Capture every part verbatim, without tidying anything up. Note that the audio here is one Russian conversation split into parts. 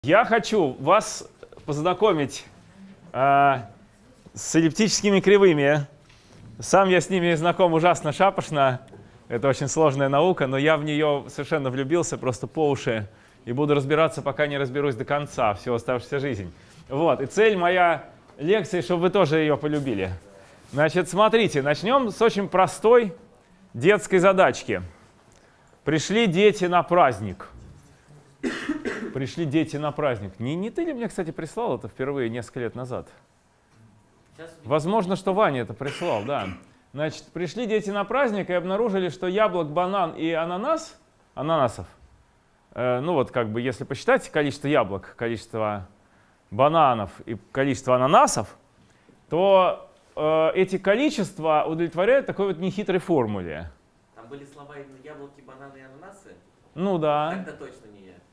Я хочу вас познакомить э, с эллиптическими кривыми. Сам я с ними знаком ужасно шапошно. Это очень сложная наука, но я в нее совершенно влюбился просто по уши. И буду разбираться, пока не разберусь до конца, всю оставшуюся жизнь. Вот. И цель моя лекции, чтобы вы тоже ее полюбили. Значит, смотрите, начнем с очень простой детской задачки. Пришли дети на праздник. Пришли дети на праздник. Не, не ты ли мне, кстати, прислал это впервые несколько лет назад? Возможно, что Ваня это прислал, да. Значит, пришли дети на праздник и обнаружили, что яблок, банан и ананас, ананасов, э, ну вот как бы если посчитать количество яблок, количество бананов и количество ананасов, то э, эти количества удовлетворяют такой вот нехитрой формуле. Там были слова именно яблоки, бананы и ананасы? Ну да. Тогда точно не я.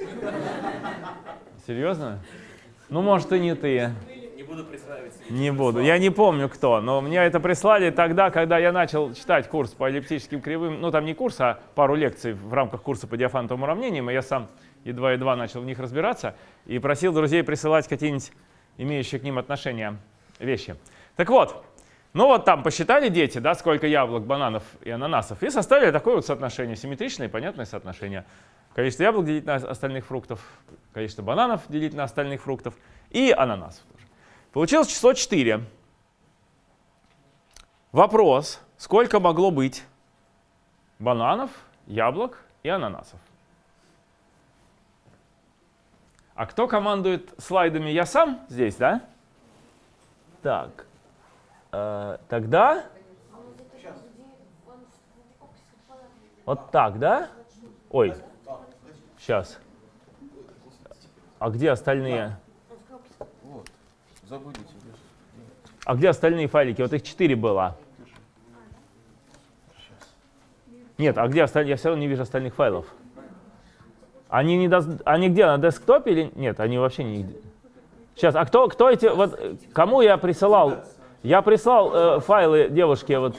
Серьезно? Ну, может, и не ты. Не буду присваивать себе. Не буду. Я не помню, кто, но мне это прислали тогда, когда я начал читать курс по эллиптическим кривым. Ну, там не курс, а пару лекций в рамках курса по диафантовым уравнениям, и я сам едва-едва начал в них разбираться и просил друзей присылать какие-нибудь имеющие к ним отношения вещи. Так вот, ну вот там посчитали дети, да, сколько яблок, бананов и ананасов, и составили такое вот соотношение, симметричное и понятное соотношение. Количество яблок делить на остальных фруктов, количество бананов делить на остальных фруктов и ананасов тоже. Получилось число четыре. Вопрос, сколько могло быть бананов, яблок и ананасов? А кто командует слайдами? Я сам здесь, да? Так, э, тогда вот так, да? Ой. Сейчас. А где остальные? Вот. Забудете. А где остальные файлики? Вот их четыре было. Нет, а где остальные? Я все равно не вижу остальных файлов. Они, не до... они где? На десктопе или нет? Они вообще не... Сейчас, а кто, кто эти... Вот, кому я присылал? Я прислал э, файлы девушке. Вот.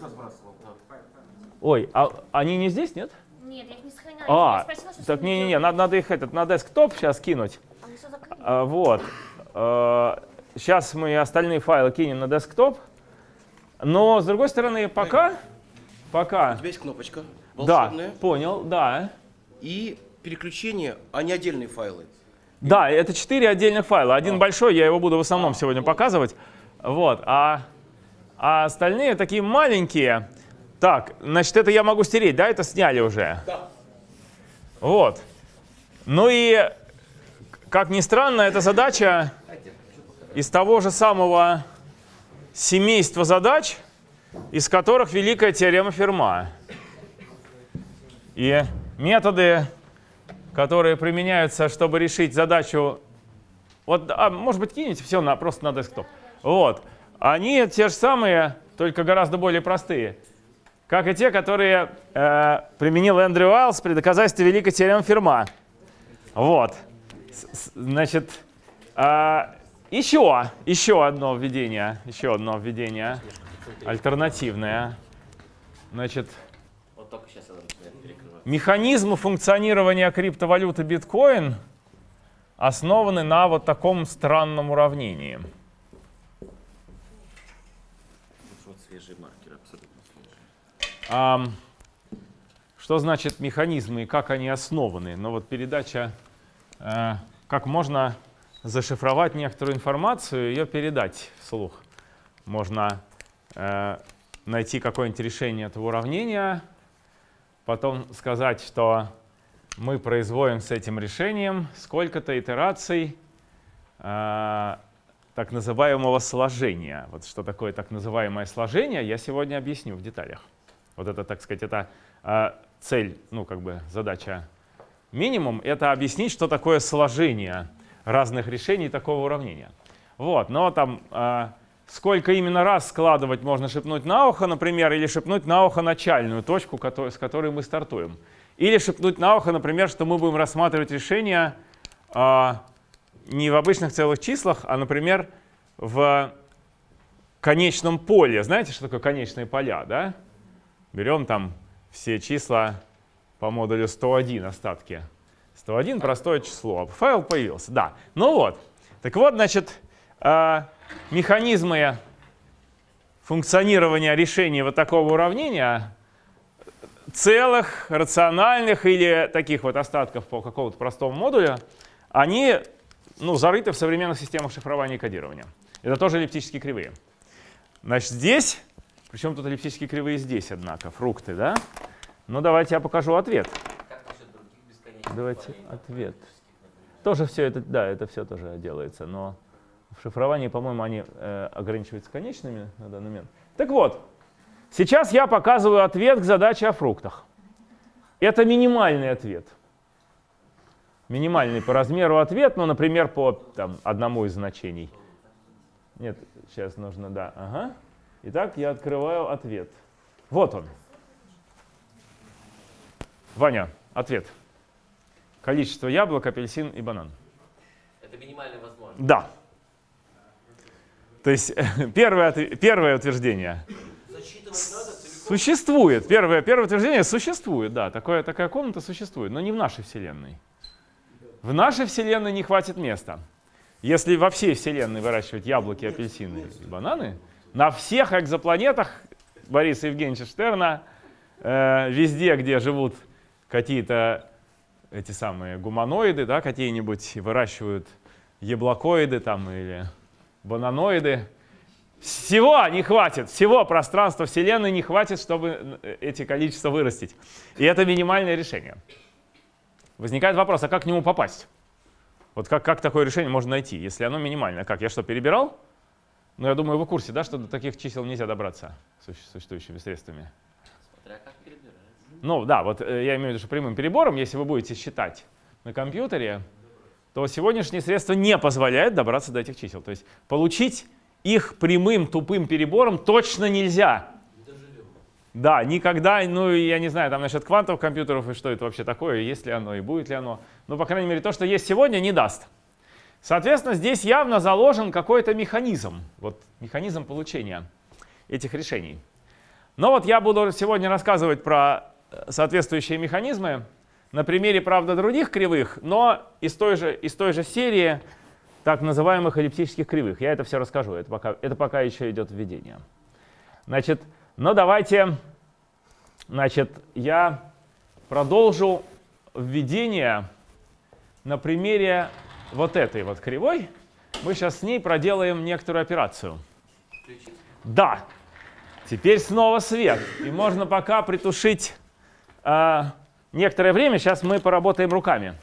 Ой, а они не здесь, нет? Нет, я их не сохраняла. А, Я спросила, что так с не-не-не, надо, надо их этот, на десктоп сейчас кинуть. А мы все закрыли? А, вот. А, сейчас мы остальные файлы кинем на десктоп. Но, с другой стороны, пока... пока У тебя есть кнопочка да, волшебная. понял, да. И переключение, а не отдельные файлы. Да, это четыре отдельных файла. Один а. большой, я его буду в основном а, сегодня вот. показывать. Вот. А, а остальные такие маленькие. Так, значит, это я могу стереть, да? Это сняли уже. Да. Вот. Ну и, как ни странно, эта задача из того же самого семейства задач, из которых великая теорема Ферма. И методы, которые применяются, чтобы решить задачу, вот, а, может быть, кинете все на, просто на десктоп. Вот. Они те же самые, только гораздо более простые, как и те, которые э, применил Эндрю Уайлс при доказательстве великой теоремы Ферма. Вот. С, значит, э, еще, еще одно введение, еще одно введение, альтернативное. Значит, Вот только сейчас я, например, перекрываю. механизмы функционирования криптовалюты биткоин основаны на вот таком странном уравнении. Вот свежий маркер, абсолютно свежий. А, что значит механизмы и как они основаны? Ну вот передача, э, как можно зашифровать некоторую информацию и ее передать вслух. Можно э, найти какое-нибудь решение этого уравнения, потом сказать, что мы производим с этим решением сколько-то итераций э, так называемого сложения. Вот что такое так называемое сложение, я сегодня объясню в деталях. Вот это, так сказать, это э, цель, ну как бы задача минимум, это объяснить, что такое сложение разных решений такого уравнения. Вот, но там э, сколько именно раз складывать можно шепнуть на ухо, например, или шепнуть на ухо начальную точку, который, с которой мы стартуем. Или шепнуть на ухо, например, что мы будем рассматривать решение э, не в обычных целых числах, а, например, в конечном поле. Знаете, что такое конечные поля, да? Берем там все числа по модулю сто один остатки. сто один простое число. Файл появился, да. Ну вот. Так вот, значит, э, механизмы функционирования решения вот такого уравнения целых, рациональных или таких вот остатков по какому-то простому модулю, они ну, зарыты в современных системах шифрования и кодирования. Это тоже эллиптические кривые. Значит, здесь, причем тут эллиптические кривые здесь, однако, фрукты, да? Ну, давайте я покажу ответ. Давайте ответ. Тоже все это, да, это все тоже делается, но в шифровании, по-моему, они э, ограничиваются конечными на данный момент. Так вот, сейчас я показываю ответ к задаче о фруктах. Это минимальный ответ. Минимальный по размеру ответ, ну, например, по там, одному из значений. Нет, сейчас нужно, да, ага. Итак, я открываю ответ. Вот он. Ваня, ответ. Количество яблок, апельсин и банан. Это минимально возможно. Да. То есть первое, первое утверждение. Зачитывать надо целиком? Существует. Первое, первое утверждение существует, да. Такое, такая комната существует, но не в нашей Вселенной. В нашей Вселенной не хватит места. Если во всей Вселенной выращивать яблоки, апельсины и бананы, на всех экзопланетах Бориса Евгеньевича Штерна, э, везде, где живут какие-то эти самые гуманоиды, да, какие-нибудь выращивают яблокоиды там или бананоиды, всего не хватит, всего пространства Вселенной не хватит, чтобы эти количества вырастить. И это минимальное решение. Возникает вопрос, а как к нему попасть? Вот как, как такое решение можно найти, если оно минимальное? Как, я что, перебирал? Ну, я думаю, вы в курсе, да, что до таких чисел нельзя добраться существующими средствами. Смотря как перебирается. Ну, да, вот я имею в виду, что прямым перебором, если вы будете считать на компьютере, то сегодняшние средства не позволяют добраться до этих чисел. То есть получить их прямым тупым перебором точно нельзя. Да, никогда, ну, я не знаю, там насчет квантовых компьютеров и что это вообще такое, есть ли оно и будет ли оно. Но, по крайней мере, то, что есть сегодня, не даст. Соответственно, здесь явно заложен какой-то механизм, вот механизм получения этих решений. Но вот я буду сегодня рассказывать про соответствующие механизмы на примере, правда, других кривых, но из той же, из той же серии так называемых эллиптических кривых. Я это все расскажу, это пока, это пока еще идет введение. Значит, но давайте, значит, я продолжу введение на примере вот этой вот кривой. Мы сейчас с ней проделаем некоторую операцию. Да, теперь снова свет. И можно пока притушить э, некоторое время. Сейчас мы поработаем руками.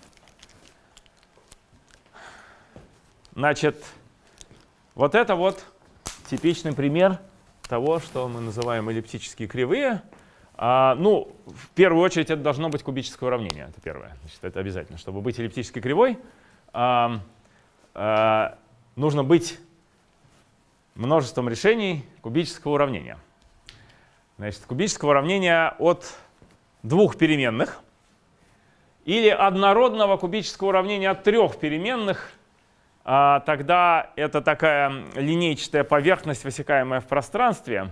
Значит, вот это вот типичный пример того, что мы называем эллиптические кривые. А, ну, в первую очередь, это должно быть кубическое уравнение. Это первое. Значит, это обязательно. Чтобы быть эллиптической кривой, а, а, нужно быть множеством решений кубического уравнения. Значит, кубического уравнения от двух переменных или однородного кубического уравнения от трех переменных. А, тогда это такая линейчатая поверхность, высекаемая в пространстве.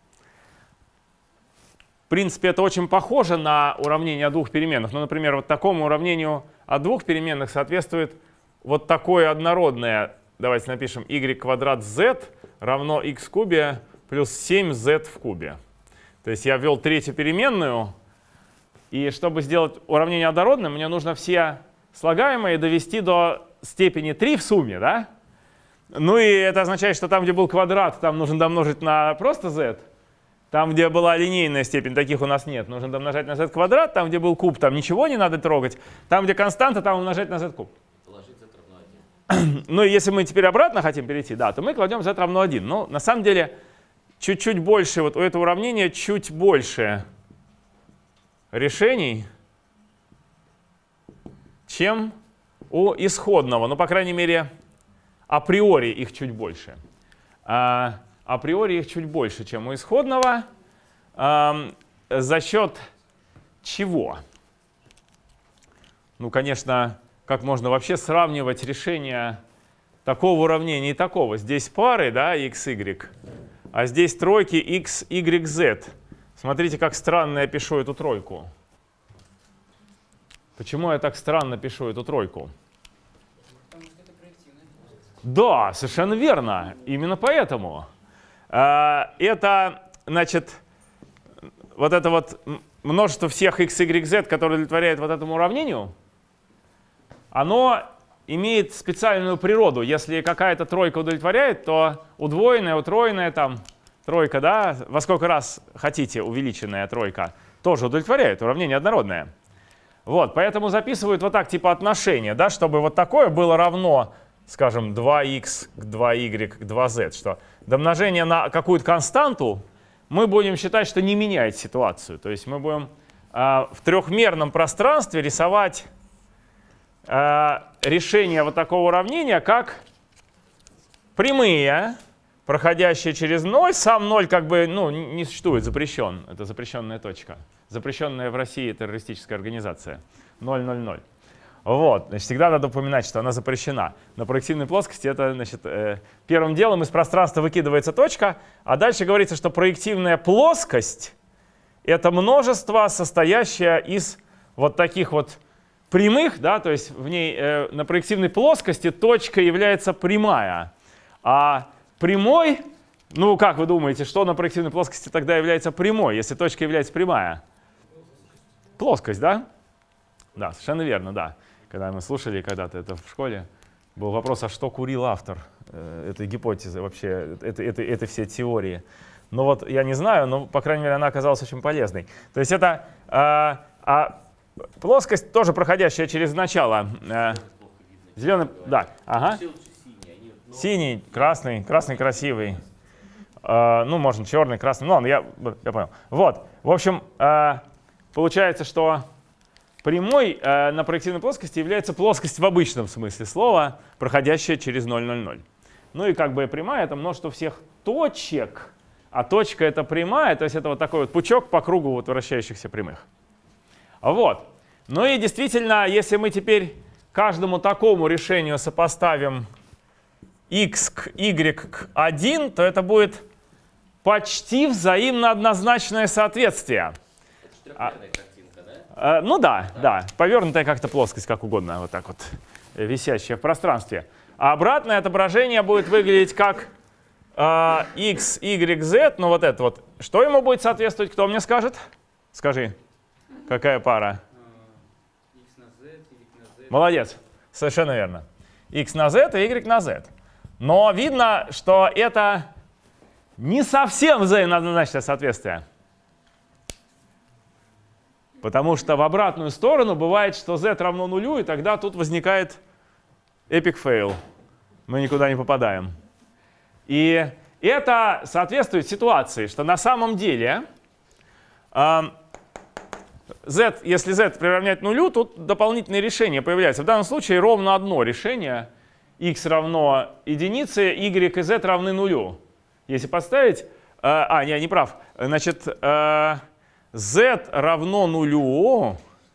В принципе, это очень похоже на уравнение о двух переменных. Ну, например, вот такому уравнению о двух переменных соответствует вот такое однородное. Давайте напишем y квадрат z равно x в кубе плюс семь z в кубе. То есть я ввел третью переменную. И чтобы сделать уравнение однородным, мне нужно все слагаемые довести до степени три в сумме, да? Ну и это означает, что там, где был квадрат, там нужно домножить на просто z. Там, где была линейная степень, таких у нас нет. Нужно домножать на z квадрат. Там, где был куб, там ничего не надо трогать. Там, где константа, там умножать на z куб. Положить z равно один. Ну и если мы теперь обратно хотим перейти, да, то мы кладем z равно один. Но на самом деле чуть-чуть больше, вот у этого уравнения чуть больше решений, чем у исходного. Ну, по крайней мере, априори их чуть больше. А, априори их чуть больше, чем у исходного. А, за счет чего? Ну, конечно, как можно вообще сравнивать решения такого уравнения и такого? Здесь пары, да, x, y, а здесь тройки x, y, z. Смотрите, как странно я пишу эту тройку. Почему я так странно пишу эту тройку? Да, совершенно верно. Именно поэтому. Это, значит, вот это вот множество всех x, y, z, которое удовлетворяет вот этому уравнению, оно имеет специальную природу. Если какая-то тройка удовлетворяет, то удвоенная, утроенная там тройка, да, во сколько раз хотите увеличенная тройка, тоже удовлетворяет. Уравнение однородное. Вот, поэтому записывают вот так, типа отношения, да, чтобы вот такое было равно, скажем, два икс к два y к два z, что домножение на какую-то константу мы будем считать, что не меняет ситуацию. То есть мы будем э, в трехмерном пространстве рисовать э, решение вот такого уравнения как прямые, проходящие через ноль. Сам ноль как бы ну, не существует, запрещен. Это запрещенная точка. Запрещенная в России террористическая организация. ноль ноль ноль. Вот, значит, всегда надо упоминать, что она запрещена. На проективной плоскости это, значит, э, первым делом из пространства выкидывается точка, а дальше говорится, что проективная плоскость — это множество, состоящее из вот таких вот прямых, да, то есть в ней э, на проективной плоскости точка является прямая, а прямой, ну как вы думаете, что на проективной плоскости тогда является прямой, если точка является прямая? Плоскость, да? Да, совершенно верно, да. Когда мы слушали когда-то это в школе, был вопрос, а что курил автор э, этой гипотезы вообще, этой, этой, этой всей теории. Ну вот я не знаю, но, по крайней мере, она оказалась очень полезной. То есть это э, а плоскость, тоже проходящая через начало. Э, зеленый, да, ага. Синий, красный, красный красивый. Э, ну, можно черный, красный. Ну ладно, я, я понял. Вот, в общем, э, получается, что прямой э, на проективной плоскости является плоскость в обычном смысле слова, проходящая через ноль ноль ноль. Ну и как бы прямая — это множество всех точек, а точка — это прямая, то есть это вот такой вот пучок по кругу вот вращающихся прямых. Вот. Ну и действительно, если мы теперь каждому такому решению сопоставим x к y к один, то это будет почти взаимно однозначное соответствие. Uh, ну да, да, да. Повернутая как-то плоскость, как угодно, вот так вот, висящая в пространстве. А обратное отображение будет выглядеть как uh, x, y, z, ну вот это вот. Что ему будет соответствовать, кто мне скажет? Скажи, какая пара? X на z, y на z. Молодец, совершенно верно. X на z и y на z. Но видно, что это не совсем взаимно однозначное соответствие. Потому что в обратную сторону бывает, что z равно нулю, и тогда тут возникает epic fail. Мы никуда не попадаем. И это соответствует ситуации, что на самом деле э, z, если z приравнять нулю, тут дополнительные решения появляются. В данном случае ровно одно решение. X равно единице, y и z равны нулю. Если подставить... Э, а, не, не прав. Значит... Э, z равно нулю,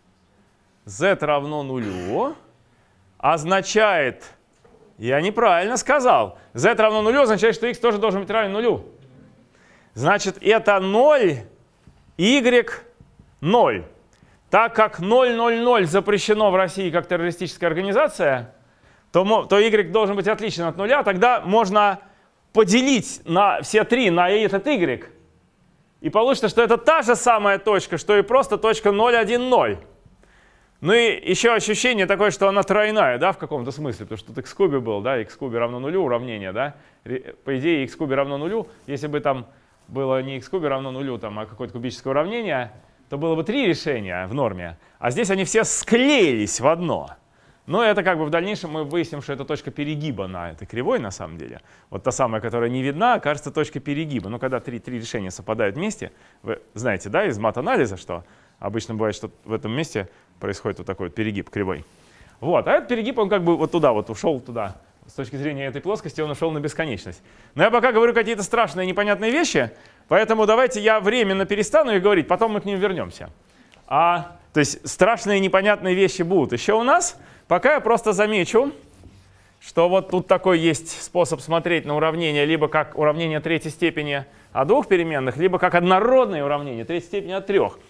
z равно нулю означает, я неправильно сказал, z равно нулю означает, что x тоже должен быть равен нулю. Значит, это ноль, y ноль. Так как ноль ноль ноль запрещено в России как террористическая организация, то, то y должен быть отличен от нуля, тогда можно поделить на все три на этот y. И получится, что это та же самая точка, что и просто точка ноль один ноль. Ну и еще ощущение такое, что она тройная, да, в каком-то смысле, потому что тут x в кубе был, да, x в кубе равно нулю уравнение, да. По идее, x в кубе равно нулю. Если бы там было не x в кубе равно нулю, там, а какое-то кубическое уравнение, то было бы три решения в норме. А здесь они все склеились в одно. Но это как бы в дальнейшем мы выясним, что это точка перегиба на этой кривой на самом деле. Вот та самая, которая не видна, кажется точкой перегиба. Но когда три, три решения совпадают вместе, вы знаете, да, из мат-анализа, что обычно бывает, что в этом месте происходит вот такой вот перегиб кривой. Вот, а этот перегиб, он как бы вот туда вот ушел туда. С точки зрения этой плоскости он ушел на бесконечность. Но я пока говорю какие-то страшные непонятные вещи, поэтому давайте я временно перестану их говорить, потом мы к ним вернемся. А, то есть страшные непонятные вещи будут еще у нас. Пока я просто замечу, что вот тут такой есть способ смотреть на уравнение либо как уравнение третьей степени от двух переменных, либо как однородное уравнение третьей степени от трех.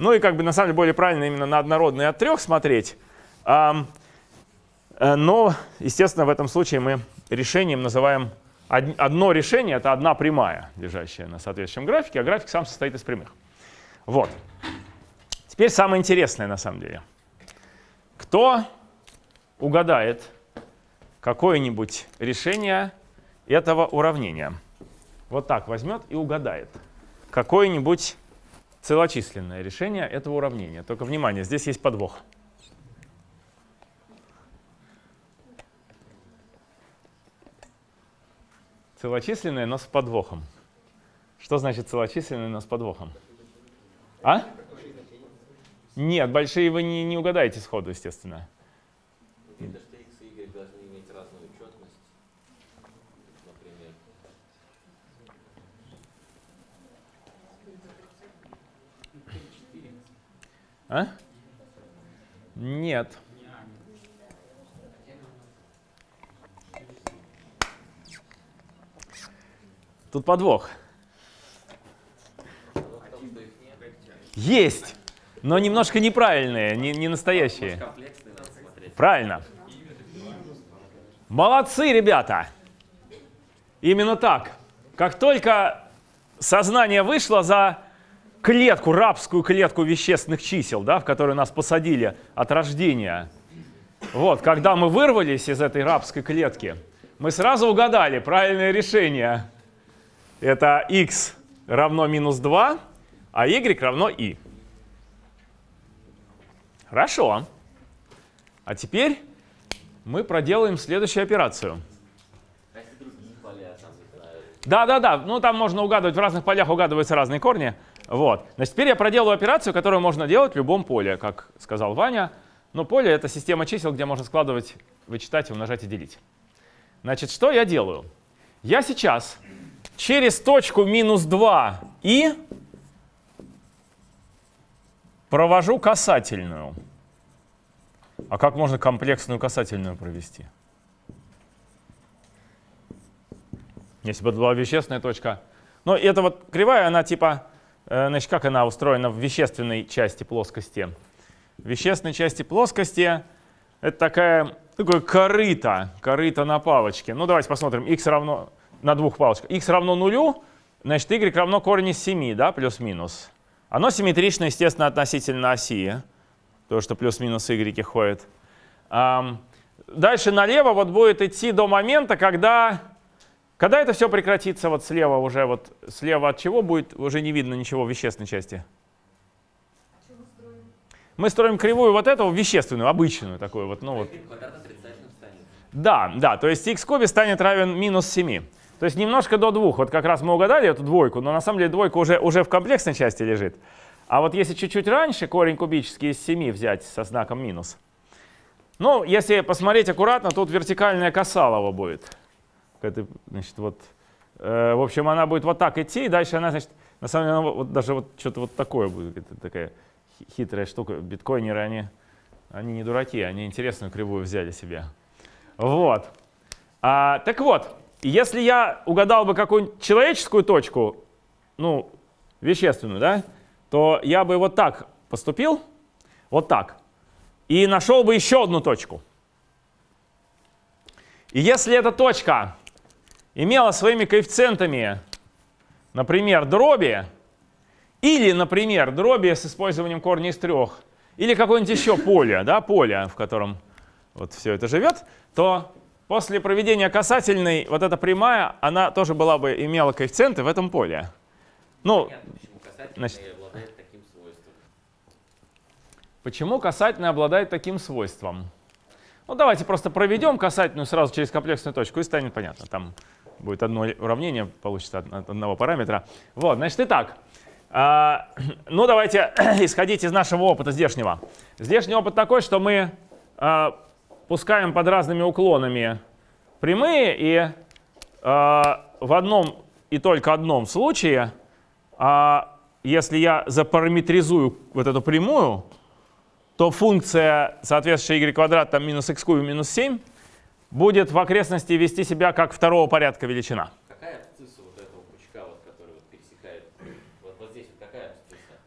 Ну и как бы на самом деле более правильно именно на однородные от трех смотреть. А, но, естественно, в этом случае мы решением называем од, одно решение, это одна прямая, лежащая на соответствующем графике, а график сам состоит из прямых. Вот. Теперь самое интересное на самом деле. Кто угадает какое-нибудь решение этого уравнения? Вот так возьмет и угадает какое-нибудь целочисленное решение этого уравнения. Только внимание, здесь есть подвох. Целочисленное, но с подвохом. Что значит целочисленное, но с подвохом? А? Нет, большие вы не, не угадаете сходу, естественно. Это что x и y должны иметь разную четность, например. А? Нет. Тут подвох. Есть, но немножко неправильные, не, не настоящие. Правильно. Молодцы, ребята. Именно так. Как только сознание вышло за клетку, рабскую клетку вещественных чисел, да, в которую нас посадили от рождения, вот, когда мы вырвались из этой рабской клетки, мы сразу угадали правильное решение. Это x равно минус два, а y равно i. Хорошо. А теперь мы проделаем следующую операцию. А если другие поля там знают? Да, да, да. Ну там можно угадывать, в разных полях угадываются разные корни. Вот. Значит, теперь я проделаю операцию, которую можно делать в любом поле, как сказал Ваня. Но поле — это система чисел, где можно складывать, вычитать, умножать и делить. Значит, что я делаю? Я сейчас через точку минус два и провожу касательную. А как можно комплексную касательную провести? Если бы это была вещественная точка. Но эта вот кривая, она типа, э, значит, как она устроена в вещественной части плоскости? В вещественной части плоскости это такая, такое корыто, корыто на палочке. Ну давайте посмотрим. X равно на двух палочках. X равно нулю, значит y равно корень из семи, да, плюс-минус. Оно симметрично, естественно, относительно оси. То, что плюс-минус y ходит. Дальше налево вот будет идти до момента, когда, когда это все прекратится. Вот слева уже, вот слева от чего будет уже не видно ничего в вещественной части. Мы строим кривую вот эту, вещественную, обычную такую вот. Ну, вот. Квадрат отрицательным станет. Да, да, то есть x в кубе станет равен минус семи. То есть немножко до двух. Вот как раз мы угадали эту двойку, но на самом деле двойка уже, уже в комплексной части лежит. А вот если чуть-чуть раньше корень кубический из семи взять со знаком минус. Ну, если посмотреть аккуратно, тут вертикальная косалова будет. Это, значит, вот, э, в общем, она будет вот так идти, и дальше она, значит, на самом деле, она вот, даже вот что-то вот такое будет. Это такая хитрая штука. Биткоинеры, они, они не дураки, они интересную кривую взяли себе. Вот. А, так вот, если я угадал бы какую-нибудь человеческую точку, ну, вещественную, да, то я бы вот так поступил, вот так, и нашел бы еще одну точку. И если эта точка имела своими коэффициентами, например, дроби, или, например, дроби с использованием корня из трех, или какое-нибудь еще поле, да, поле, в котором вот все это живет, то после проведения касательной вот эта прямая, она тоже была бы, имела коэффициенты в этом поле. Ну, Понятно, почему касательный значит, обладает таким свойством. почему касательная обладает таким свойством? Ну, давайте просто проведем касательную сразу через комплексную точку, и станет понятно. Там будет одно уравнение, получится от одного параметра. Вот, значит, итак. А, ну, давайте исходить из нашего опыта здешнего. Здешний опыт такой, что мы а, пускаем под разными уклонами прямые, и а, в одном и только одном случае, а, если я запараметризую вот эту прямую, то функция, соответствующая y квадрат, там минус x куб минус семь, будет в окрестности вести себя как второго порядка величина. Какая абсцисса вот этого пучка, вот, который вот пересекает? Вот, вот здесь вот какая абсцисса?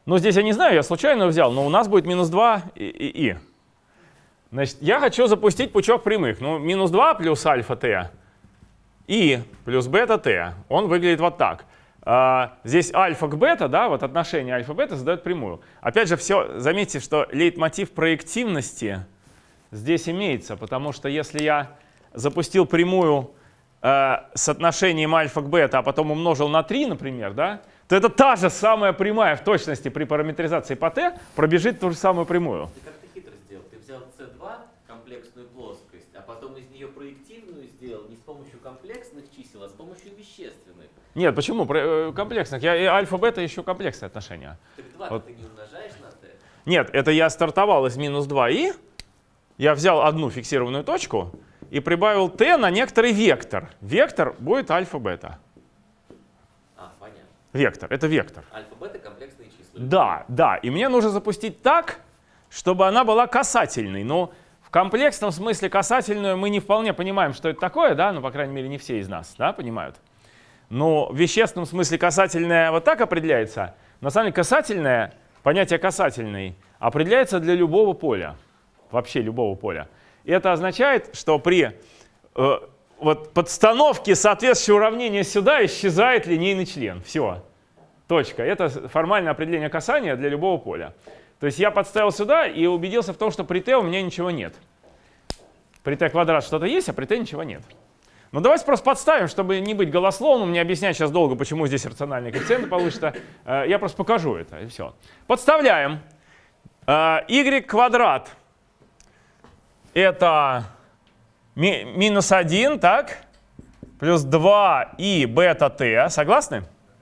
Ну, здесь я не знаю, я случайно взял, но у нас будет минус два и, и, и. Значит, я хочу запустить пучок прямых. Ну, минус два плюс альфа t и плюс бета t. Он выглядит вот так. А, здесь альфа к бета, да, вот отношение альфа-бета задает прямую. Опять же, все, заметьте, что лейтмотив проективности здесь имеется, потому что если я запустил прямую э, с отношением альфа к бета, а потом умножил на три, например, да, то это та же самая прямая в точности при параметризации по t пробежит ту же самую прямую. Ты как ты хитро сделал? Ты взял си два, комплексную плоскость, а потом из нее проективную сделал не с помощью комплексных чисел, а с помощью вещественных. Нет, почему? Комплексных. Я и альфа-бета еще комплексные отношения. Так два Вот. ты не умножаешь на t? Нет, это я стартовал из минус два и, я взял одну фиксированную точку и прибавил t на некоторый вектор. Вектор будет альфа-бета. А, понятно. Вектор, это вектор. Альфа-бета комплексные числа. Да, да. И мне нужно запустить так, чтобы она была касательной. Но в комплексном смысле касательную мы не вполне понимаем, что это такое, да, ну, по крайней мере, не все из нас, да, понимают. Но в вещественном смысле касательная вот так определяется. На самом деле касательное, понятие касательный, определяется для любого поля. Вообще любого поля. И это означает, что при э, вот, подстановке соответствующего уравнения сюда исчезает линейный член. Все. Точка. Это формальное определение касания для любого поля. То есть я подставил сюда и убедился в том, что при t у меня ничего нет. При t квадрат что-то есть, а при t ничего нет. Ну давайте просто подставим, чтобы не быть голословным, не объяснять сейчас долго, почему здесь рациональные коэффициенты получится. Я просто покажу это, и все. Подставляем. Y квадрат — это ми минус один, так? Плюс два и бета t. Согласны?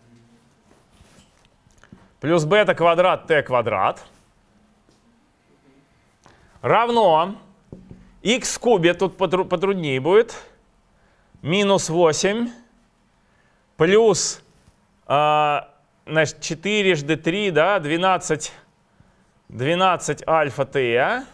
Плюс бета квадрат t квадрат. Равно x в кубе, тут потруднее будет. Минус восемь плюс э, значит, четыре три, да, двенадцать, двенадцать альфа t.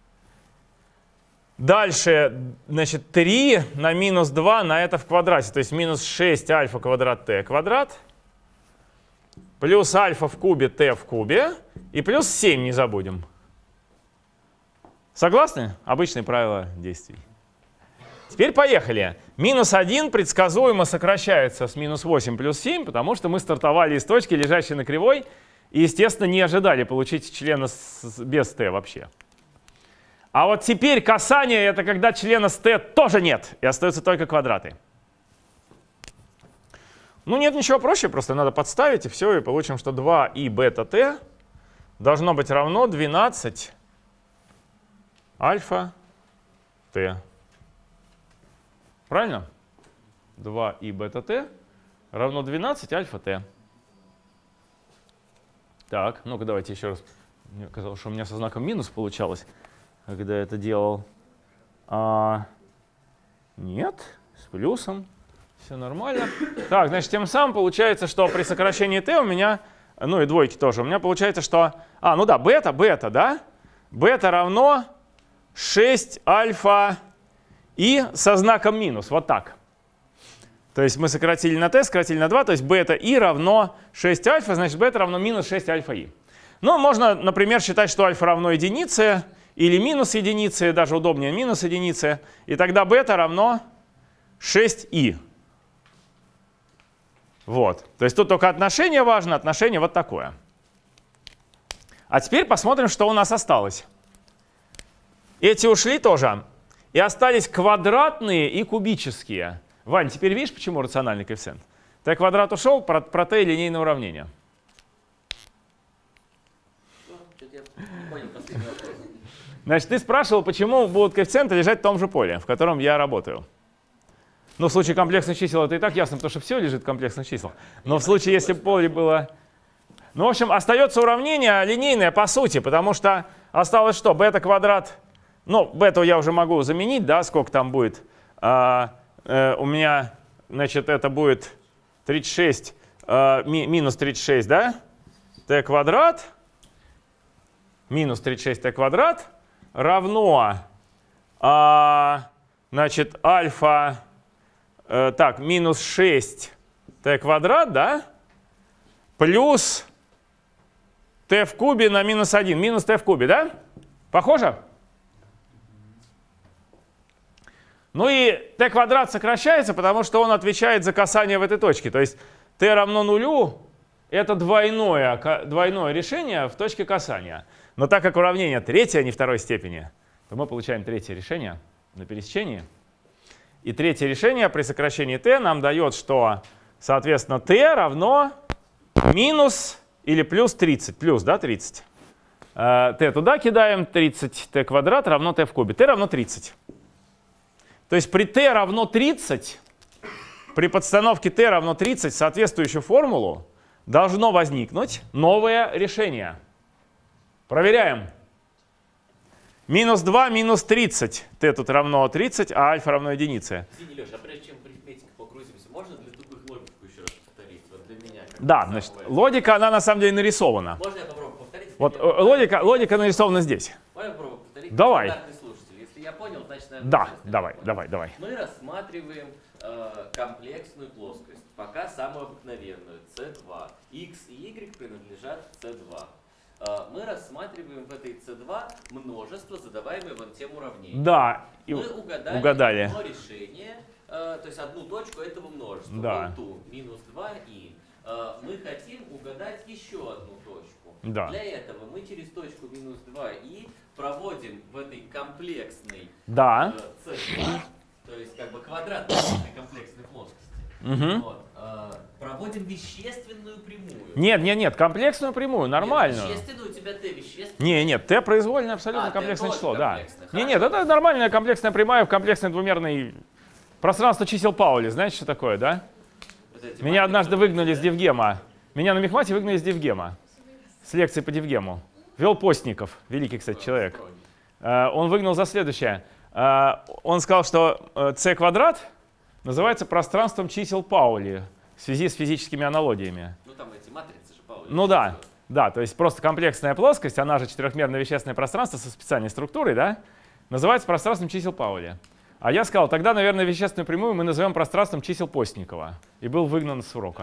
Дальше, значит, три на минус два на это в квадрате, то есть минус шесть альфа квадрат t квадрат. Плюс альфа в кубе t в кубе. И плюс семь не забудем. Согласны? Обычные правила действий. Теперь поехали. Минус один предсказуемо сокращается с минус восемь плюс семь, потому что мы стартовали из точки, лежащей на кривой, и, естественно, не ожидали получить члена с, без t вообще. А вот теперь касание — это когда члена с t тоже нет, и остаются только квадраты. Ну нет ничего проще, просто надо подставить, и все, и получим, что два и бета t должно быть равно двенадцать альфа t. Правильно? два и бета t равно двенадцать альфа t. Так, ну-ка давайте еще раз. Мне казалось, что у меня со знаком минус получалось, когда я это делал. А, нет, с плюсом. Все нормально. Так, значит, тем самым получается, что при сокращении t у меня, ну и двойки тоже, у меня получается, что... А, ну да, бета, бета, да? Бета равно шесть альфа и со знаком минус, вот так. То есть мы сократили на t, сократили на два, то есть бета и равно шесть альфа, значит бета равно минус шесть альфа и. Ну, можно, например, считать, что альфа равно единице или минус единице, даже удобнее минус единице, и тогда бета равно шесть и. Вот. То есть тут только отношение важно, отношение вот такое. А теперь посмотрим, что у нас осталось. Эти ушли тоже. И остались квадратные и кубические. Вань, теперь видишь, почему рациональный коэффициент? T квадрат ушел, про, про t линейное уравнение. Значит, ты спрашивал, почему будут коэффициенты лежать в том же поле, в котором я работаю. Ну, в случае комплексных чисел это и так ясно, потому что все лежит в комплексных числах. Но в случае, если поле было... Ну, в общем, остается уравнение линейное по сути, потому что осталось что? Бета квадрат... Ну, бету я уже могу заменить, да, сколько там будет. А, э, у меня, значит, это будет тридцать шесть, э, ми, минус тридцать шесть, да? T квадрат, минус тридцать шесть t квадрат равно, а, значит, альфа, э, так, минус шесть t квадрат, да? Плюс t в кубе на минус один. Минус t в кубе, да? Похоже? Ну и t квадрат сокращается, потому что он отвечает за касание в этой точке. То есть t равно нулю — это двойное, двойное решение в точке касания. Но так как уравнение третье, а не второй степени, то мы получаем третье решение на пересечении. И третье решение при сокращении t нам дает, что, соответственно, t равно минус или плюс тридцать. Плюс, да, тридцать. t туда кидаем, тридцать t квадрат равно t в кубе. t равно тридцать. То есть при t равно тридцать, при подстановке t равно тридцать, соответствующую формулу должно возникнуть новое решение. Проверяем. Минус два минус тридцать. t тут равно тридцать, а альфа равно единице. Извини, Леша, а прежде чем в арифметику погрузимся, можно для тупых логику еще раз повторить? Вот для меня. Да, значит, логика, она на самом деле нарисована. Можно я попробую повторить? Вот э, логика, логика нарисована здесь. Можно я попробую повторить? Давай. Стандартный слушатель. Если я понял, значит, наверное, Да, точно давай, понял. давай, давай. Мы рассматриваем э, комплексную плоскость, пока самую обыкновенную, c два. X и y принадлежат c два. Э, мы рассматриваем в этой c два множество, задаваемое вон тем уравнением. Да, и Мы угадали, угадали. одно решение, э, то есть одну точку этого множества. Да. Вон ту, минус два и. Э, мы хотим угадать еще одну точку. Да. Для этого мы через точку минус два и проводим в этой комплексной Да. э, c два, то есть как бы квадрат этой комплексной плоскости. Угу. Вот, э, проводим вещественную прямую. Нет, нет, нет, комплексную прямую, нормальную. Нет, вещественную у тебя t вещественная. Не, нет, t произвольное абсолютно А, t комплексное тоже число, да. комплексное, Не, хорошо. нет, это нормальная комплексная прямая в комплексной двумерной пространство чисел Паули. Знаете, что такое, да? Вот эти Меня матрицы, однажды выгнали с да? Дивгема. Меня на мехмате выгнали с Дивгема. С лекции по Дивгему. Вел Постников, великий, кстати, человек. Э, Он выгнал за следующее. Э, Он сказал, что э, c квадрат называется пространством чисел Паули в связи с физическими аналогиями. Ну там эти матрицы же Паули. Ну да, да, то есть просто комплексная плоскость, она же четырехмерное вещественное пространство со специальной структурой, да, называется пространством чисел Паули. А я сказал, тогда, наверное, вещественную прямую мы назовем пространством чисел Постникова. И был выгнан с урока.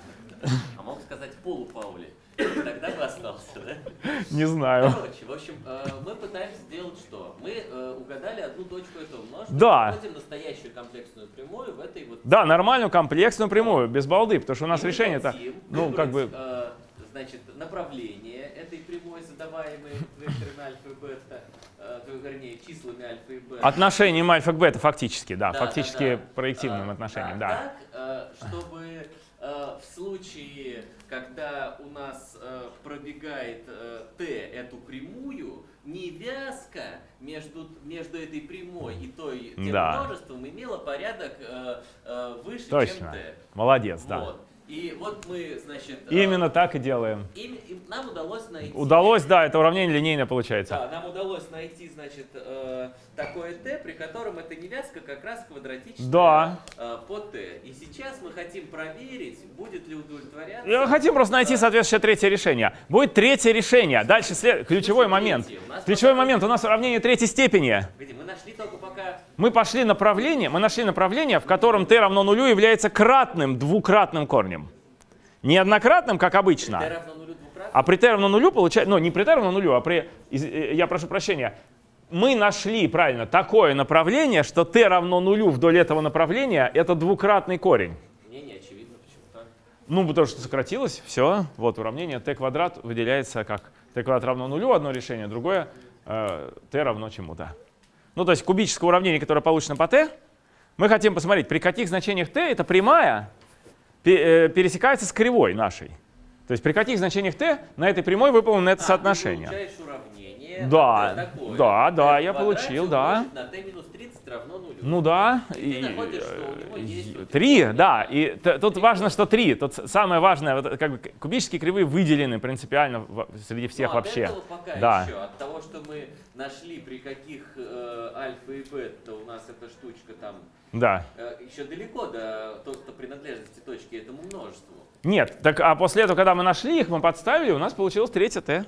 А мог сказать полупаули. Тогда бы остался, да? Не знаю. Короче, в общем, э, мы пытаемся сделать что? Мы э, угадали одну точку этого множества, Да. проводим настоящую комплексную прямую в этой вот... Да, нормальную комплексную прямую, без балды, потому что у нас И мы решение-то, хотим ну, как бы... выбрать, э, значит, направление этой прямой, задаваемой векторами альфа и бета, э, то, вернее, числами альфа и бета. Отношением альфа к бета фактически, да, Да, фактически да, да. проективным А, отношением, да. да. Так, э, чтобы э, в случае, когда у нас э, пробегает э, t эту прямую, невязка между, между этой прямой и той тем Да. множеством имела порядок э, э, выше, Точно. чем t. Молодец, да. Вот. И вот мы, значит... э, Именно так и делаем. им- им- нам удалось найти... Удалось, да, это уравнение линейное получается. Да, нам удалось найти, значит, э, такое t, при котором эта невязка как раз квадратичная Да. э, по t. И сейчас мы хотим проверить, будет ли удовлетворяться... Я Хотим просто найти соответствующее третье решение. Будет третье решение. Дальше след... ключевой момент. третье. У нас Ключевой пока- момент. У нас уравнение третьей степени. Где мы нашли только пока... Мы пошли направление, мы нашли направление, в котором t равно нулю является кратным, двукратным корнем. Не однократным, как t обычно, равно нулю двукратно. а при t равно нулю получается, ну не при t равно нулю, а при, из- э, я прошу прощения, мы нашли, правильно, такое направление, что t равно нулю вдоль этого направления это двукратный корень. Мне не очевидно, почему так. Ну, потому что сократилось, все, вот уравнение t квадрат выделяется как t квадрат равно нулю, одно решение, другое э, t равно чему-то. Ну, то есть кубическое уравнение, которое получено по t, мы хотим посмотреть, при каких значениях t эта прямая пе- э, пересекается с кривой нашей. То есть при каких значениях t на этой прямой выполнено это А, соотношение. ты получаешь уравнение. Да, t такое. да, да, t я в квадрате получил, да. умножить на t минус тридцать равно нулю. Ну да, И ты находишь, что у него есть вот три, такое да, уравнение. и т- тут важно, что три. Тут с- самое важное, вот, как бы кубические кривые выделены принципиально в- среди всех Ну, от вообще. этого пока Да. еще, от того, что мы нашли, при каких э, альфа и бета у нас эта штучка там, Да. э, еще далеко до то, что принадлежности точки этому множеству. Нет, так а после этого, когда мы нашли их, мы подставили, у нас получилось третье t.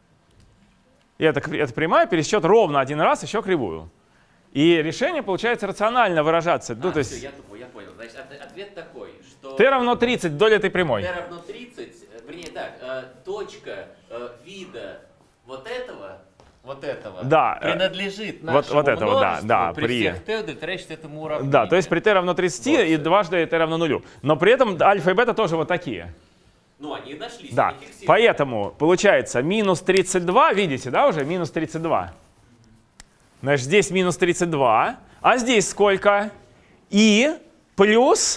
И это, кри- это прямая пересчет ровно один раз, еще кривую. И решение получается рационально выражаться. Ну, а, то все, есть я тупой, я понял. Значит, от- ответ такой, что t равно тридцать вдоль этой прямой. t равно тридцать, э, вернее так, э, точка, э, вида вот этого, вот этого да, принадлежит вот, нашему вот этого, да, множеству да, при при... всех t удовлетворяющих этому уравнению. Да, то есть при t равно тридцати Вот. и дважды t равно нулю. Но при этом альфа и бета тоже вот такие. Ну, они нашлись, Да, они фиксированы. поэтому получается минус тридцать два, видите, да, уже минус тридцать два. Значит, здесь минус тридцать два, а здесь сколько? И плюс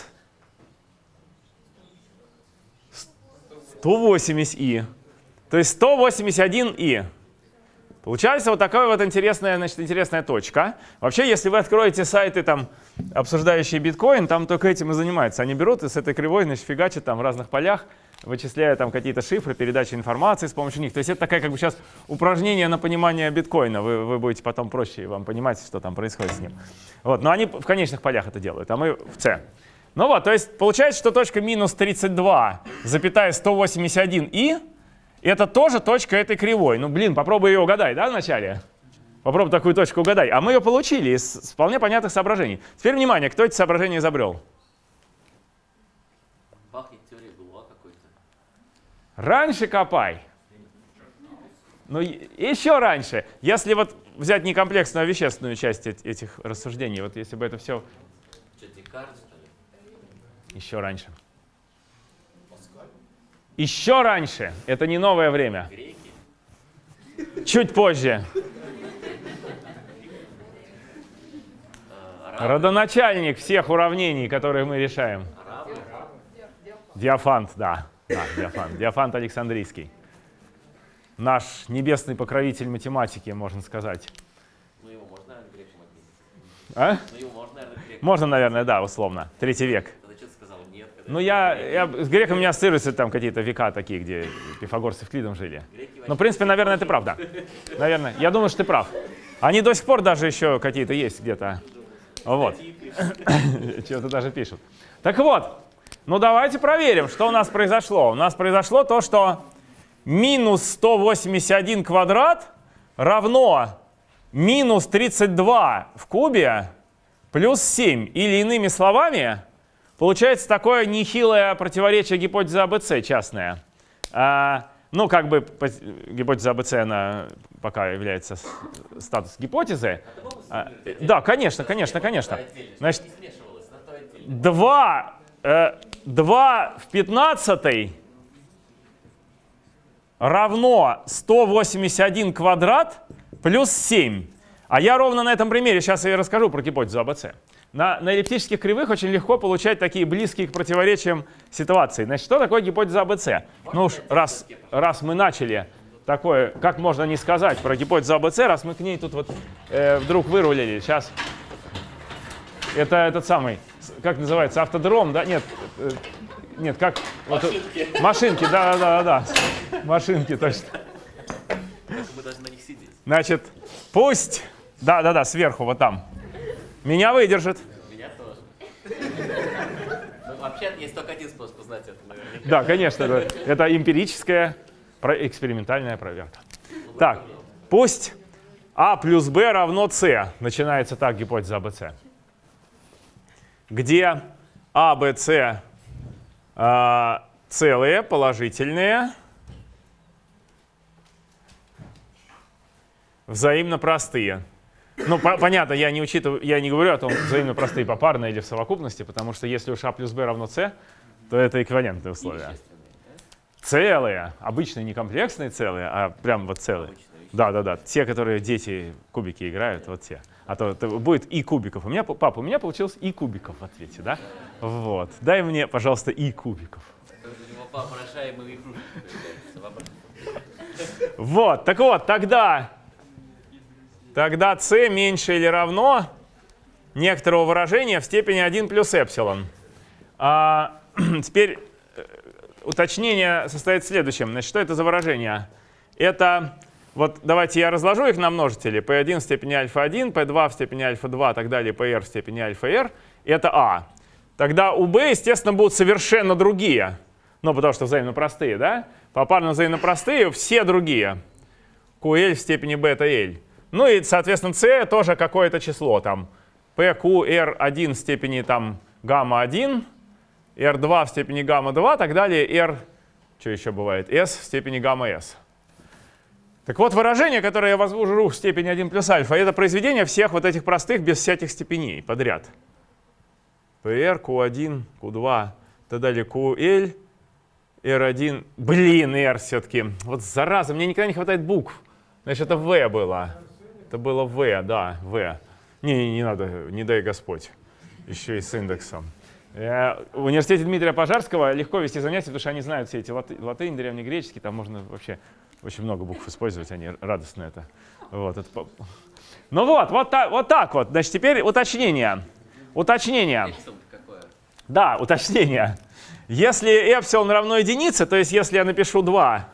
сто восемьдесят и. То есть сто восемьдесят один и. Получается вот такая вот интересная, значит, интересная точка. Вообще, если вы откроете сайты, там, обсуждающие биткоин, там только этим и занимаются. Они берут и с этой кривой, значит, фигачат там в разных полях, вычисляя там какие-то шифры, передачи информации с помощью них. То есть это такая как бы сейчас упражнение на понимание биткоина. Вы, вы будете потом проще вам понимать, что там происходит с ним. Вот. Но они в конечных полях это делают, а мы в C. Ну вот, то есть получается, что точка минус тридцать два, запятая сто восемьдесят один и это тоже точка этой кривой. Ну блин, попробуй ее угадай, да, вначале? Попробуй такую точку угадай. А мы ее получили из вполне понятных соображений. Теперь внимание, кто эти соображения изобрел? Пахнет теорией Гулуа какой-то. Раньше копай. Ну, еще раньше. Если вот взять некомплексную, а вещественную часть этих рассуждений, вот если бы это все... Что, Декарт, что ли? Еще раньше. Еще раньше. Это не новое время. Греки? Чуть позже. Арабы? Родоначальник всех уравнений, которые мы решаем. Арабы? Диофант, да. Да, Диофант. Диофант Александрийский. Наш небесный покровитель математики, можно сказать. Ну его можно, наверное, греком отметить. А? Ну его можно, наверное, греком. Можно, наверное, да, условно. Третий век. Тогда что ты сказал? Нет. когда Ну, это я, греки. я с греком у меня ассоциируются там какие-то века такие, где Пифагор с Евклидом жили. Греки Ну, в вообще принципе, наверное, ты прав, да. Наверное, я думаю, что ты прав. Они до сих пор даже еще какие-то есть где-то. Вот. Чего-то даже пишут. Так вот, ну давайте проверим, что у нас произошло. У нас произошло то, что минус сто восемьдесят один квадрат равно минус тридцать два в кубе плюс семь. Или иными словами, получается такое нехилое противоречие гипотезы АБЦ частное. А, ну, как бы гипотеза АБЦ, она пока является статус гипотезы. А, да, конечно, конечно, конечно. Значит, два, э, два в пятнадцатой равно сто восемьдесят один квадрат плюс семь. А я ровно на этом примере сейчас и расскажу про гипотезу АБЦ. На, на эллиптических кривых очень легко получать такие близкие к противоречиям ситуации. Значит, что такое гипотеза АБЦ? Ну уж раз, раз мы начали такое, как можно не сказать про гипотезу АБЦ, раз мы к ней тут вот э, вдруг вырулили. Сейчас это этот самый, как называется, автодром, да? Нет, э, нет, как? Машинки. Вот, машинки, да, да, да, да. Машинки, точно. Мы должны на них сидеть. Значит, пусть, да, да, да, сверху, вот там. Меня выдержит. Меня тоже. Ну, вообще, есть только один способ узнать это, наверняка. Да, конечно, это, это эмпирическая, про- экспериментальная проверка. Так, пусть А плюс Б равно С. Начинается так гипотеза АБЦ. Где А, Б, С э, целые, положительные, взаимно простые. Ну, по понятно, я не учитываю, я не говорю о том, взаимно простые попарно или в совокупности, потому что если уж А плюс Б равно С, то это эквивалентные условия. Целые, обычные, не комплексные целые, а прям вот целые. Да, да, да. Те, которые дети кубики играют, вот те. А то, то будет и кубиков. У меня, папа, у меня получилось и кубиков в ответе, да? Вот. Дай мне, пожалуйста, и кубиков. У него воображаемые игрушки появляются. Вот, так вот, тогда, тогда c меньше или равно некоторого выражения в степени один плюс эпсилон. А, теперь уточнение состоит в следующем. Значит, что это за выражение? Это, вот давайте я разложу их на множители. пи один в степени альфа один, пи два в степени альфа два, так далее, pr в степени альфа r. Это а. Тогда у b, естественно, будут совершенно другие. Ну, потому что взаимно простые, да? Попарно взаимно простые, все другие. ql в степени бета l. Ну и, соответственно, c тоже какое-то число. Там p, q, r один в степени там гамма один, эр два в степени гамма два, так далее, r, что еще бывает, s в степени гамма s. Так вот, выражение, которое я возвожу в степени один плюс альфа, это произведение всех вот этих простых без всяких степеней подряд. Pr, q один, q два, так далее, ql, эр один. Блин, R все-таки. Вот зараза, мне никогда не хватает букв. Значит, это V было. Это было V, да, V. Не, не, не надо, не дай Господь. Еще и с индексом. В университете Дмитрия Пожарского легко вести занятия, потому что они знают все эти латы, латынь, древнегреческий, там можно вообще очень много букв использовать, они радостно это. Вот, это... Ну вот, вот, так, вот так вот. Значит, теперь уточнение. Уточнение. Да, уточнение. Если эпсилон равно единице, то есть если я напишу два,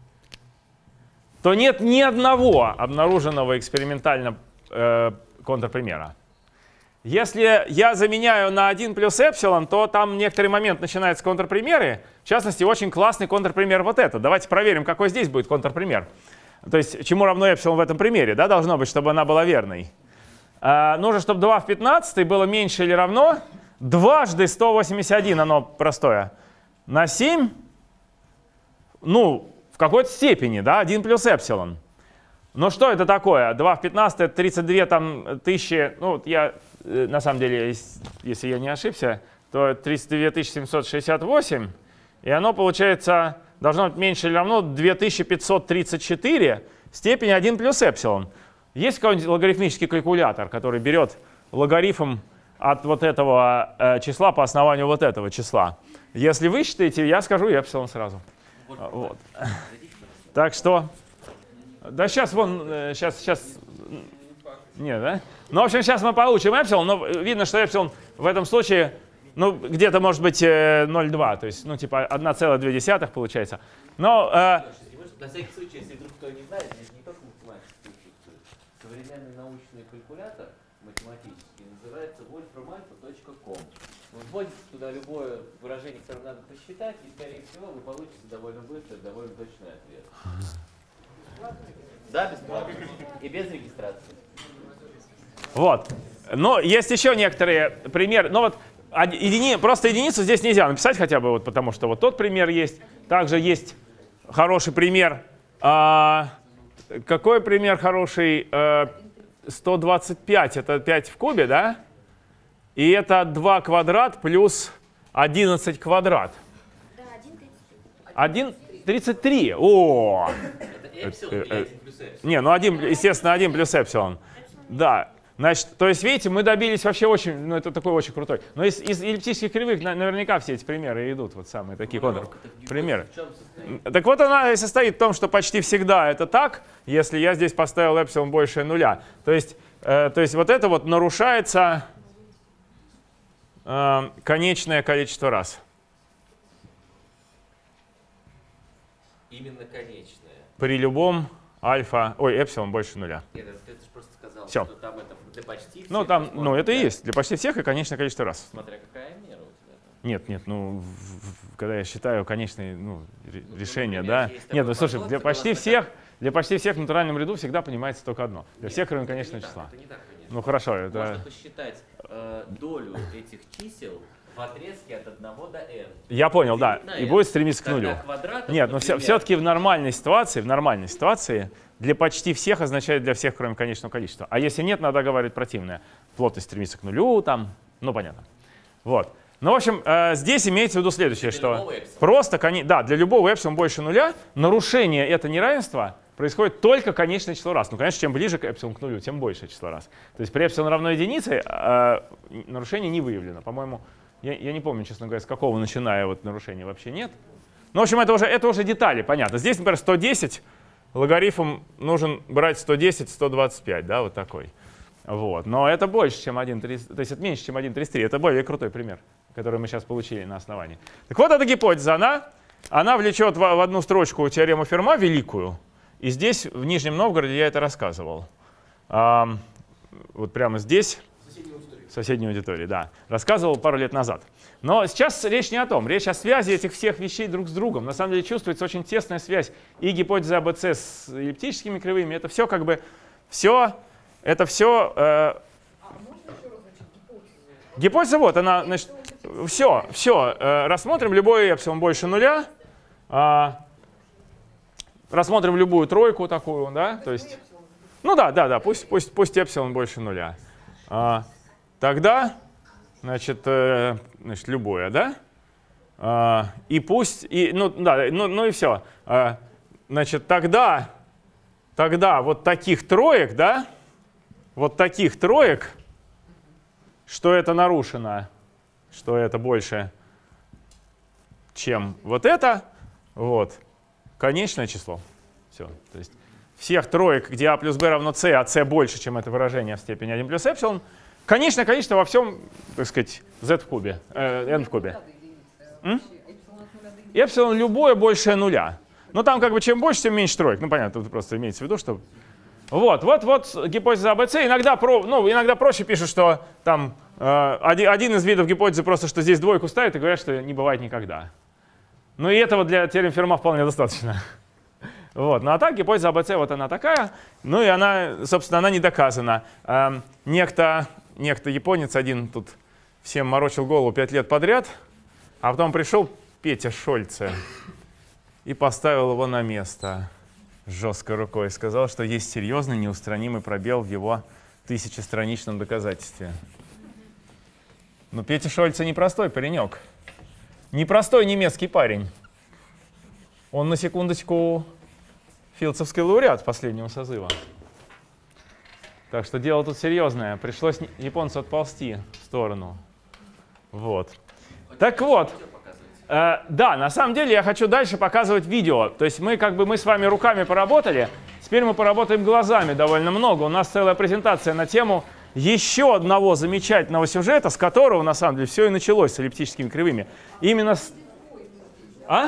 то нет ни одного обнаруженного экспериментально э, контрпримера. Если я заменяю на один плюс эпсилон, то там некоторый момент начинаются контрпримеры. В частности, очень классный контрпример вот это. Давайте проверим, какой здесь будет контрпример. То есть чему равно эпсилон в этом примере, да, должно быть, чтобы она была верной. А, нужно, чтобы два в пятнадцатой было меньше или равно дважды сто восемьдесят один, оно простое, на семь, ну, в какой-то степени, да, один плюс эпсилон. Но что это такое? два в пятнадцатой, это тридцать две там, тысячи, ну, вот я, на самом деле, если я не ошибся, то тридцать две тысячи семьсот шестьдесят восемь, и оно, получается, должно быть меньше или равно две тысячи пятьсот тридцать четыре степени один плюс эпсилон. Есть какой-нибудь логарифмический калькулятор, который берет логарифм от вот этого э, числа по основанию вот этого числа? Если вы считаете, я скажу эпсилон сразу. Вот. Так что... Да сейчас вон, сейчас, сейчас, нет, да? Ну, в общем, сейчас мы получим эпсилон, но видно, что эпсилон в этом случае, ну, где-то может быть ноль целых две десятых, то есть, ну, типа одна целая две десятых получается. Но... Э, на всякий случай, если вдруг кто не знает, здесь не только математический существует. Современный научный калькулятор математический называется вольфрам альфа точка ком. Вы вводите туда любое выражение, которое надо посчитать, и, скорее всего, вы получите довольно быстрый, довольно точный ответ. Да, бесплатно. И без регистрации. Вот. Но есть еще некоторые примеры. Но вот едини, просто единицу здесь нельзя написать хотя бы, вот, потому что вот тот пример есть. Также есть хороший пример. А, какой пример хороший? А, сто двадцать пять. Это пять в кубе, да? И это два квадрат плюс одиннадцать квадрат. один тридцать три. О! Эпсилон или один плюс эпсилон? Не, ну один, естественно, один плюс эпсилон. Да. Значит, то есть, видите, мы добились вообще очень, ну это такой очень крутой. Но из, из эллиптических кривых наверняка все эти примеры идут, вот самые такие контрпримеры. Так вот она и состоит в том, что почти всегда это так, если я здесь поставил эпсилон больше нуля. То есть, э, то есть вот это вот нарушается э, конечное количество раз. Именно конечное. При любом альфа, ой, эпсилон больше нуля. Нет, ты же просто сказал, Всё. что там это для почти всех. Ну, там, ну, это и есть. Для почти всех и конечное количество раз. Смотря какая мера у тебя там. Нет, нет, ну, в, в, когда я считаю конечные ну, ре, ну, решения, например, да. есть Нет, ну, такой слушай, подход, для почти согласно всех, для почти всех в натуральном ряду всегда понимается только одно. Для Нет, всех, кроме это конечного не числа. Так, это не так, конечно. Ну, хорошо, это... Можно посчитать э, долю этих чисел в отрезке от одного до n. Я понял, да. На И n. будет стремиться к Когда нулю. квадратов, Нет, но например, все-таки в нормальной ситуации, в нормальной ситуации для почти всех означает для всех, кроме конечного количества. А если нет, надо говорить противное. Плотность стремится к нулю, там, ну понятно. Вот. Ну, в общем, э, здесь имеется в виду следующее, для что любого эпсилона. просто, да, для любого эпсилон больше нуля нарушение этого неравенства происходит только конечное число раз. Ну, конечно, чем ближе к эпсилон к нулю, тем больше число раз. То есть при эпсилон равно единице э, нарушение не выявлено. По-моему, я, я не помню, честно говоря, с какого начиная вот нарушения вообще нет. Ну, в общем, это уже, это уже детали, понятно. Здесь, например, сто десять, логарифм нужен брать сто десять, сто двадцать пять, да, вот такой. Вот. Но это больше, чем один, то есть это меньше, чем один тридцать три. Это более крутой пример, который мы сейчас получили на основании. Так вот, эта гипотеза, она, она влечет в, в одну строчку теорему Ферма великую. И здесь, в Нижнем Новгороде, я это рассказывал. А, вот прямо здесь, в соседней аудитории, да. Рассказывал пару лет назад. Но сейчас речь не о том. Речь о связи этих всех вещей друг с другом. На самом деле чувствуется очень тесная связь. И гипотеза АБЦ с эллиптическими кривыми. Это все как бы, все, это все... Э, гипотеза вот, она, значит, все, все. Э, рассмотрим любой эпсилон больше нуля. Э, рассмотрим любую тройку такую, да, то есть, ну да, да, да, пусть, пусть, пусть эпсилон больше нуля. А, тогда, значит, э, значит, любое, да, а, и пусть, и, ну да, ну, ну и все. А, значит, тогда, тогда вот таких троек, да, вот таких троек, что это нарушено, что это больше, чем вот это, вот, конечное число. Все. То есть всех троек, где а плюс b равно c, а c больше, чем это выражение в степени один плюс эпсилон, конечное количество во всем, так сказать, z в кубе, э, n в кубе. М? Эпсилон любое больше нуля. Но там как бы чем больше, тем меньше троек. Ну понятно, тут просто имеется в виду, что... Вот, вот, вот гипотеза а бэ цэ. Иногда, про, ну, иногда проще пишут, что там э, один, один из видов гипотезы просто, что здесь двойку ставят и говорят, что не бывает никогда. Ну и этого для теорем Ферма вполне достаточно. Вот. Ну а так гипотеза а бэ цэ вот она такая. Ну и она, собственно, она не доказана. Э, некто, некто японец один тут всем морочил голову пять лет подряд, а потом пришел Петя Шольце и поставил его на место жесткой рукой. Сказал, что есть серьезный неустранимый пробел в его тысячестраничном доказательстве. Но Петя Шольце непростой паренек. Непростой немецкий парень. Он, на секундочку, филдсовский лауреат последнего созыва. Так что дело тут серьезное. Пришлось японцу отползти в сторону. Вот. Так вот. Э, да, на самом деле я хочу дальше показывать видео. То есть мы как бы мы с вами руками поработали. Теперь мы поработаем глазами довольно много. У нас целая презентация на тему еще одного замечательного сюжета, с которого на самом деле все и началось с эллиптическими кривыми. Именно с... А?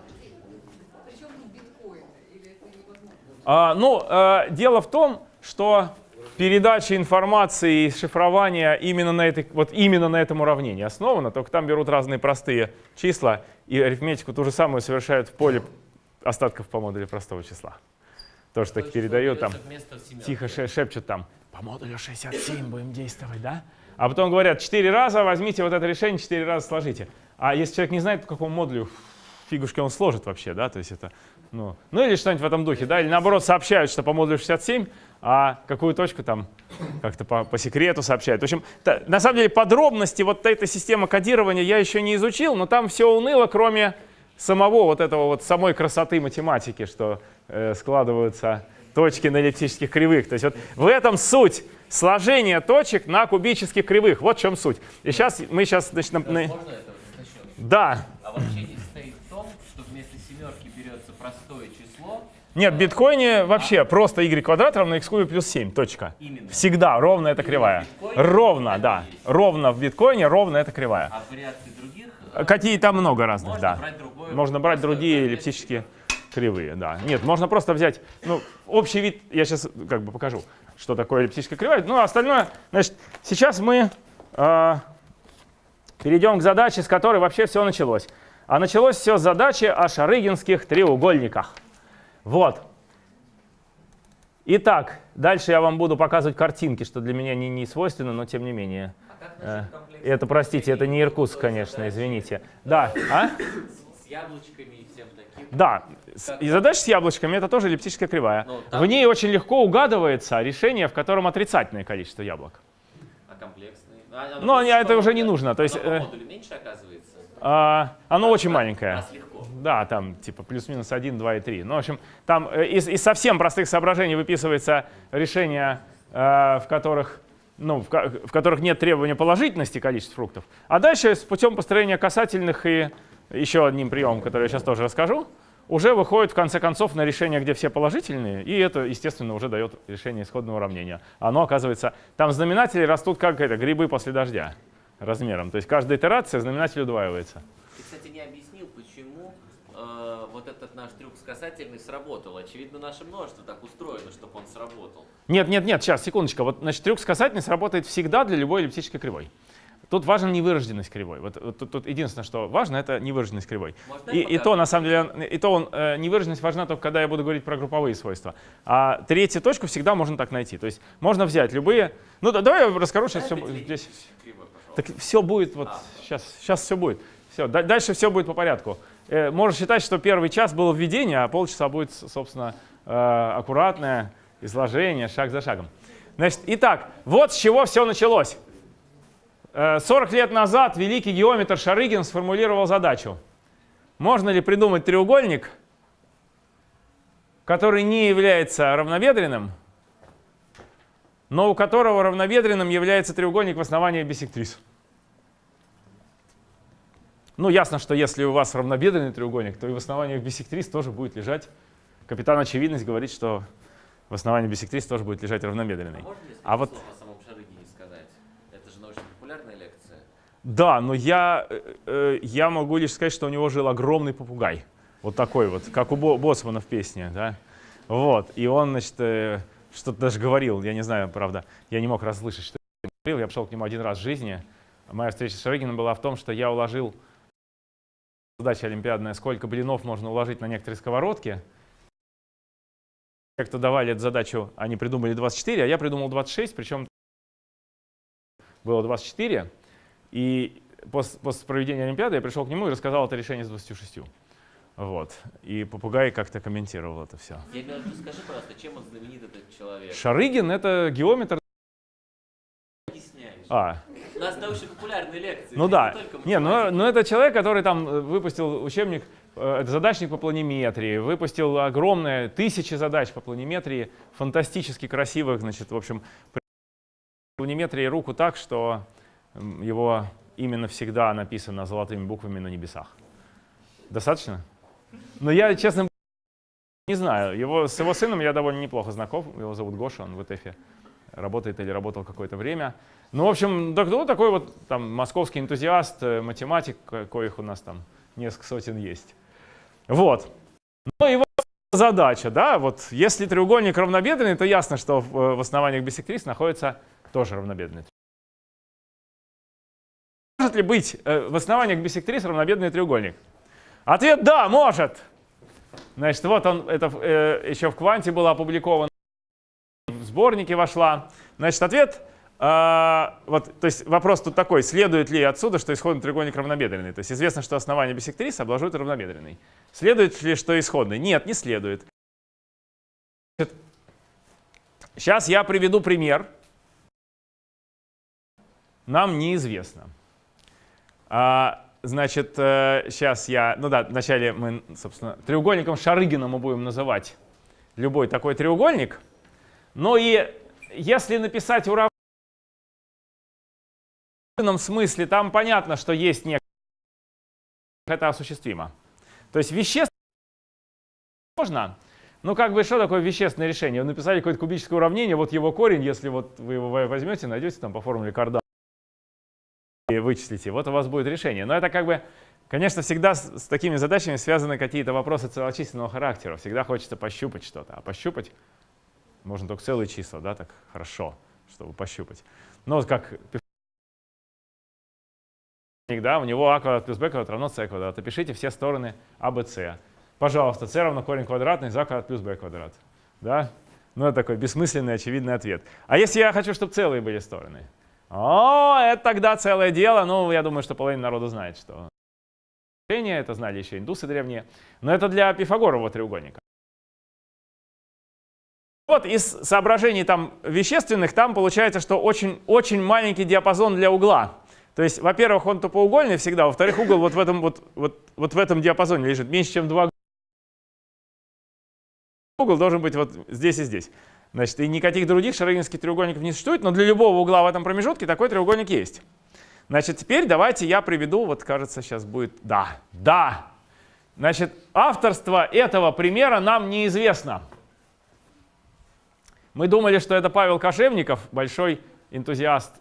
А, ну, э, дело в том, что передача информации и шифрование именно на, этой, вот именно на этом уравнении основано, только там берут разные простые числа, и арифметику ту же самую совершают в поле остатков по модулю простого числа. То, что так передают, там, тихо шепчут там, по модулю шестьдесят семь будем действовать, да? А потом говорят, четыре раза возьмите вот это решение, четыре раза сложите. А если человек не знает, по какому модулю фигушки он сложит вообще, да, то есть это, ну, ну или что-нибудь в этом духе, да, или наоборот сообщают, что по модулю шестьдесят семь, а какую точку там как-то по, по секрету сообщают. В общем, та, на самом деле подробности вот этой системы кодирования я еще не изучил, но там все уныло, кроме самого вот этого вот самой красоты математики, что э, складываются точки на эллиптических кривых. То есть вот в этом суть сложения точек на кубических кривых. Вот в чем суть. И сейчас мы сейчас, значит, на... Можно это уточнить? Да. А вообще не состоит в том, что вместо семерки берется простое число. Нет, в биткоине вообще а. просто y квадрат равно x кубе плюс семь. Точка. Именно. Всегда ровно эта кривая. Ровно, да. Есть. Ровно в биткоине ровно эта кривая. А вариации других? Какие там много разных, можно да. Брать другое, можно брать другие эллиптические кривые, да. Нет, можно просто взять, ну, общий вид, я сейчас как бы покажу, что такое эллиптическая кривая. Ну, остальное, значит, сейчас мы э, перейдем к задаче, с которой вообще все началось. А началось все с задачи о шарыгинских треугольниках. Вот. Итак, дальше я вам буду показывать картинки, что для меня не, не свойственно, но тем не менее. А э, это, простите, это не Иркутск, конечно, извините. Да, а? С яблочками и всем таким. Да, и задача с яблочками — это тоже эллиптическая кривая. Ну, в ней очень легко угадывается решение, в котором отрицательное количество яблок. А комплексные? А, Но это уже не нужно. То есть, оно по модулю меньше оказывается? А, оно а, очень а, маленькое. А, легко. Да, там типа плюс-минус один, два и три. Ну, в общем, там из, из совсем простых соображений выписывается решение, э, в которых... Ну, в, в которых нет требования положительности количества фруктов. А дальше с путем построения касательных и еще одним приемом, который я сейчас тоже расскажу, уже выходит в конце концов на решение, где все положительные, и это, естественно, уже дает решение исходного уравнения. Оно, оказывается, там знаменатели растут как это, грибы после дождя размером. То есть каждая итерация знаменатель удваивается. Ты, кстати, не объяснил, почему э, вот этот наш трюк с касательной сработал. Очевидно, наше множество так устроено, чтобы он сработал. Нет, нет, нет, сейчас, секундочку. Вот, значит, трюк с касательной сработает всегда для любой эллиптической кривой. Тут важна невыраженность кривой. Вот, вот тут, тут единственное, что важно, это невыраженность кривой. И, и то, на самом деле, и то он, э, невыраженность важна только, когда я буду говорить про групповые свойства. А третью точку всегда можно так найти. То есть можно взять любые... Ну, да, давай я расскажу, сейчас все будет здесь. Так все будет, вот, а, сейчас, сейчас все будет. Все, дальше все будет по порядку. э, можно считать, что первый час было введение, а полчаса будет, собственно, э, аккуратное изложение, шаг за шагом. Значит, итак, вот с чего все началось. сорок лет назад великий геометр Шарыгин сформулировал задачу. Можно ли придумать треугольник, который не является равнобедренным, но у которого равнобедренным является треугольник в основании биссектрис? Ну, ясно, что если у вас равнобедренный треугольник, то и в основании биссектрис тоже будет лежать. Капитан Очевидность говорит, что в основании биссектрис тоже будет лежать равнобедренный. А можно ли а вот... слов о самом Шарыгине сказать? Это же научно-популярная лекция. Да, но я, э, я могу лишь сказать, что у него жил огромный попугай. Вот такой вот, как у Бо Боцмана в песне. Да? Вот. И он, значит, э, что-то даже говорил, я не знаю, правда, я не мог расслышать, что он говорил. Я пришел к нему один раз в жизни. Моя встреча с Шарыгиным была в том, что я уложил, задача олимпиадная, сколько блинов можно уложить на некоторые сковородки. Как-то давали эту задачу, они придумали двадцать четыре, а я придумал двадцать шесть, причем было двадцать четыре. И после, после проведения олимпиады я пришел к нему и рассказал это решение с двадцатью шестью. Вот. И попугай как-то комментировал это все. Я имею в виду, скажи, пожалуйста, чем он знаменит, этот человек? Шарыгин — это геометр. Объясняешь. А. У нас научно-популярные лекции. Ну да. Не, Не, но, но это человек, который там выпустил учебник, э, задачник по планиметрии, выпустил огромные тысячи задач по планиметрии, фантастически красивых, значит, в общем, планиметрии руку так, что его имя навсегда написано золотыми буквами на небесах. Достаточно? Но я, честно, не знаю. Его, с его сыном я довольно неплохо знаком. Его зовут Гоша, он в ИТЭФе работает или работал какое-то время. Ну, в общем, ну, такой вот там московский энтузиаст, математик, коих у нас там несколько сотен есть. Вот. Но его задача, да, вот если треугольник равнобедренный, то ясно, что в, в основаниях биссектрис находится тоже равнобедренный. Может ли быть э, в основаниях биссектрис равнобедренный треугольник? Ответ — да, может. Значит, вот он, это э, еще в «Кванте» было опубликовано, в сборнике вошла. Значит, ответ, э, вот, то есть вопрос тут такой: следует ли отсюда, что исходный треугольник равнобедренный? То есть известно, что основание биссектрис образует равнобедренный. Следует ли, что исходный? Нет, не следует. Сейчас я приведу пример. Нам неизвестно. А, значит, сейчас я, ну да, вначале мы, собственно, треугольником Шарыгина мы будем называть любой такой треугольник. Но и если написать уравнение в определенном смысле, там понятно, что есть некое, это осуществимо. То есть вещественно можно, но как бы что такое вещественное решение? Вы написали какое-то кубическое уравнение, вот его корень, если вот вы его возьмете, найдете там по формуле Кардана и вычислите, вот у вас будет решение. Но это как бы, конечно, всегда с, с такими задачами связаны какие-то вопросы целочисленного характера. Всегда хочется пощупать что-то, а пощупать можно только целые числа, да, так хорошо, чтобы пощупать. Ну вот как, да, у него а квадрат плюс b квадрат равно c квадрат. Опишите все стороны а, b, c. Пожалуйста, c равно корень квадратный из а квадрат плюс b квадрат. Да? Ну это такой бессмысленный очевидный ответ. А если я хочу, чтобы целые были стороны? О, это тогда целое дело. Ну, я думаю, что половина народа знает, что это знали еще индусы древние. Но это для пифагорового треугольника. Вот из соображений там вещественных там получается, что очень, очень маленький диапазон для угла. То есть, во-первых, он тупоугольный всегда, во-вторых, угол вот в этом, вот, вот, вот в этом диапазоне лежит меньше, чем два. Угол должен быть вот здесь и здесь. Значит, и никаких других шарыгинских треугольников не существует, но для любого угла в этом промежутке такой треугольник есть. Значит, теперь давайте я приведу, вот кажется, сейчас будет, да, да. Значит, авторство этого примера нам неизвестно. Мы думали, что это Павел Кожевников, большой энтузиаст.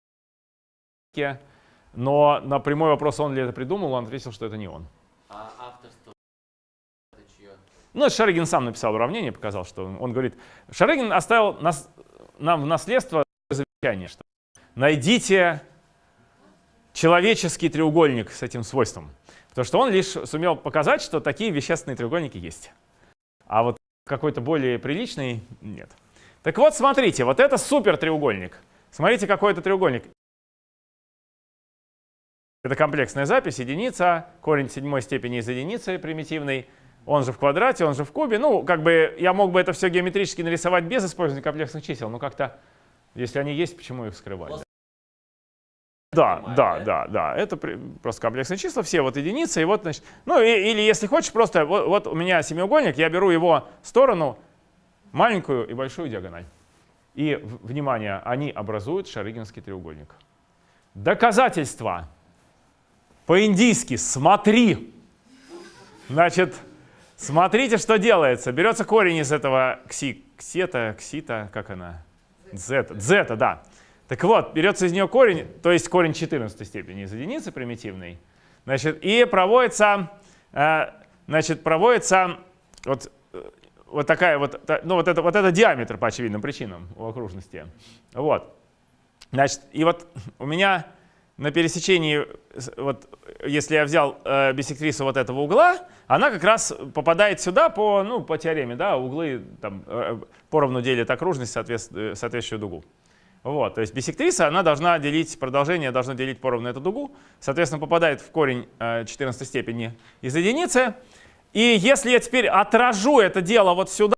Но на прямой вопрос, он ли это придумал, он ответил, что это не он. А авторство это чье? Ну, Шарыгин сам написал уравнение, показал, что он, он говорит. Шарыгин оставил нас, нам в наследство замечание, что найдите человеческий треугольник с этим свойством. Потому что он лишь сумел показать, что такие вещественные треугольники есть. А вот какой-то более приличный нет. Так вот, смотрите, вот это супертреугольник. Смотрите, какой это треугольник. Это комплексная запись, единица, корень седьмой степени из единицы примитивный, он же в квадрате, он же в кубе. Ну, как бы я мог бы это все геометрически нарисовать без использования комплексных чисел, но как-то, если они есть, почему их скрывать? Да, да, да, да, это просто комплексные числа, все вот единицы, и вот, значит, ну, и, или если хочешь, просто вот, вот у меня семиугольник, я беру его сторону, маленькую и большую диагональ. И, внимание, они образуют шарыгинский треугольник. Доказательства. По-индийски смотри. Значит, смотрите, что делается. Берется корень из этого кси, ксета, ксита, как она? Зета, дзета, да. Так вот, берется из нее корень, то есть корень четырнадцатой степени из единицы примитивной. Значит, и проводится, э, значит, проводится вот, вот такая вот, ну вот это, вот это диаметр по очевидным причинам у окружности. Вот. Значит, и вот у меня на пересечении, вот, если я взял э, биссектрису вот этого угла, она как раз попадает сюда по, ну, по теореме, да, углы там, э, поровну делят окружность, соответствующую, соответствующую дугу. Вот, то есть биссектриса, она должна делить, продолжение должно делить поровну эту дугу, соответственно, попадает в корень э, четырнадцатой степени из единицы. И если я теперь отражу это дело вот сюда,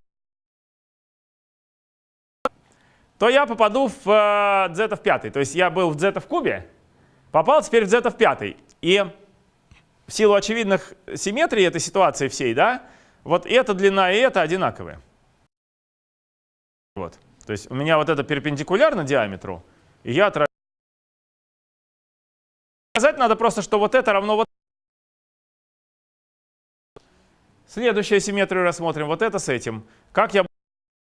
то я попаду в э, z в пятый. То есть я был в z в кубе, попал теперь в z в пятый. И в силу очевидных симметрий этой ситуации всей, да, вот эта длина и эта одинаковые. Вот. То есть у меня вот это перпендикулярно диаметру, и я отражаю. Сказать надо просто, что вот это равно вот. Следующую симметрию рассмотрим. Вот это с этим. Как я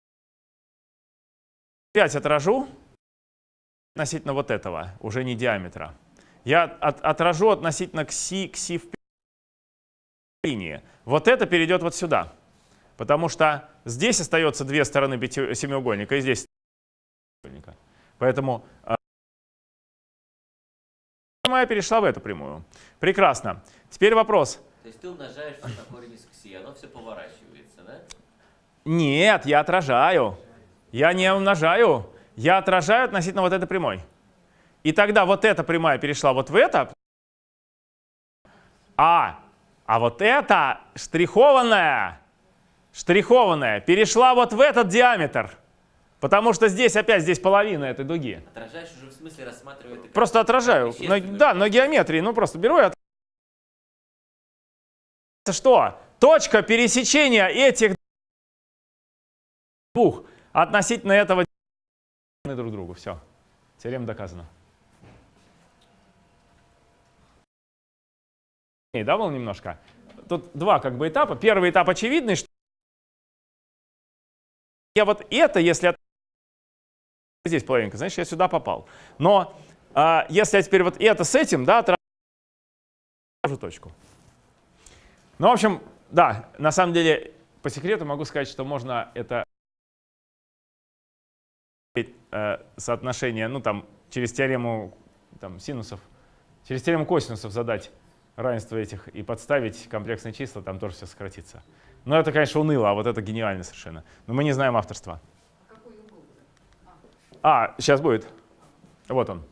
опять отражу относительно вот этого, уже не диаметра. Я от, отражу относительно кси, кси в линии. Вот это перейдет вот сюда. Потому что здесь остается две стороны семиугольника, и здесь семиугольника. Поэтому прямая перешла в эту прямую. Прекрасно. Теперь вопрос. То есть ты умножаешь все на корень из кси, оно все поворачивается, да? Нет, я отражаю. Я не умножаю. Я отражаю относительно вот этой прямой. И тогда вот эта прямая перешла вот в это. А, а вот эта штрихованная, штрихованная перешла вот в этот диаметр. Потому что здесь опять здесь половина этой дуги. Отражаешь уже в смысле рассматривая это. Просто отражаю. Но, да, на геометрии. Ну просто беру и отражаю. Что? Точка пересечения этих двух относительно этого друг другу. Все. Теорема доказана. И да, было немножко. Тут два как бы этапа. Первый этап очевидный, что я вот это, если здесь половинка, значит, я сюда попал. Но а, если я теперь вот это с этим, да, отражу точку. Ну, в общем, да, на самом деле, по секрету могу сказать, что можно это э, соотношение, ну, там, через теорему там, синусов, через теорему косинусов задать равенство этих и подставить комплексные числа, там тоже все сократится. Но это, конечно, уныло, а вот это гениально совершенно. Но мы не знаем авторства. А какой угол? А, а сейчас будет. Вот он.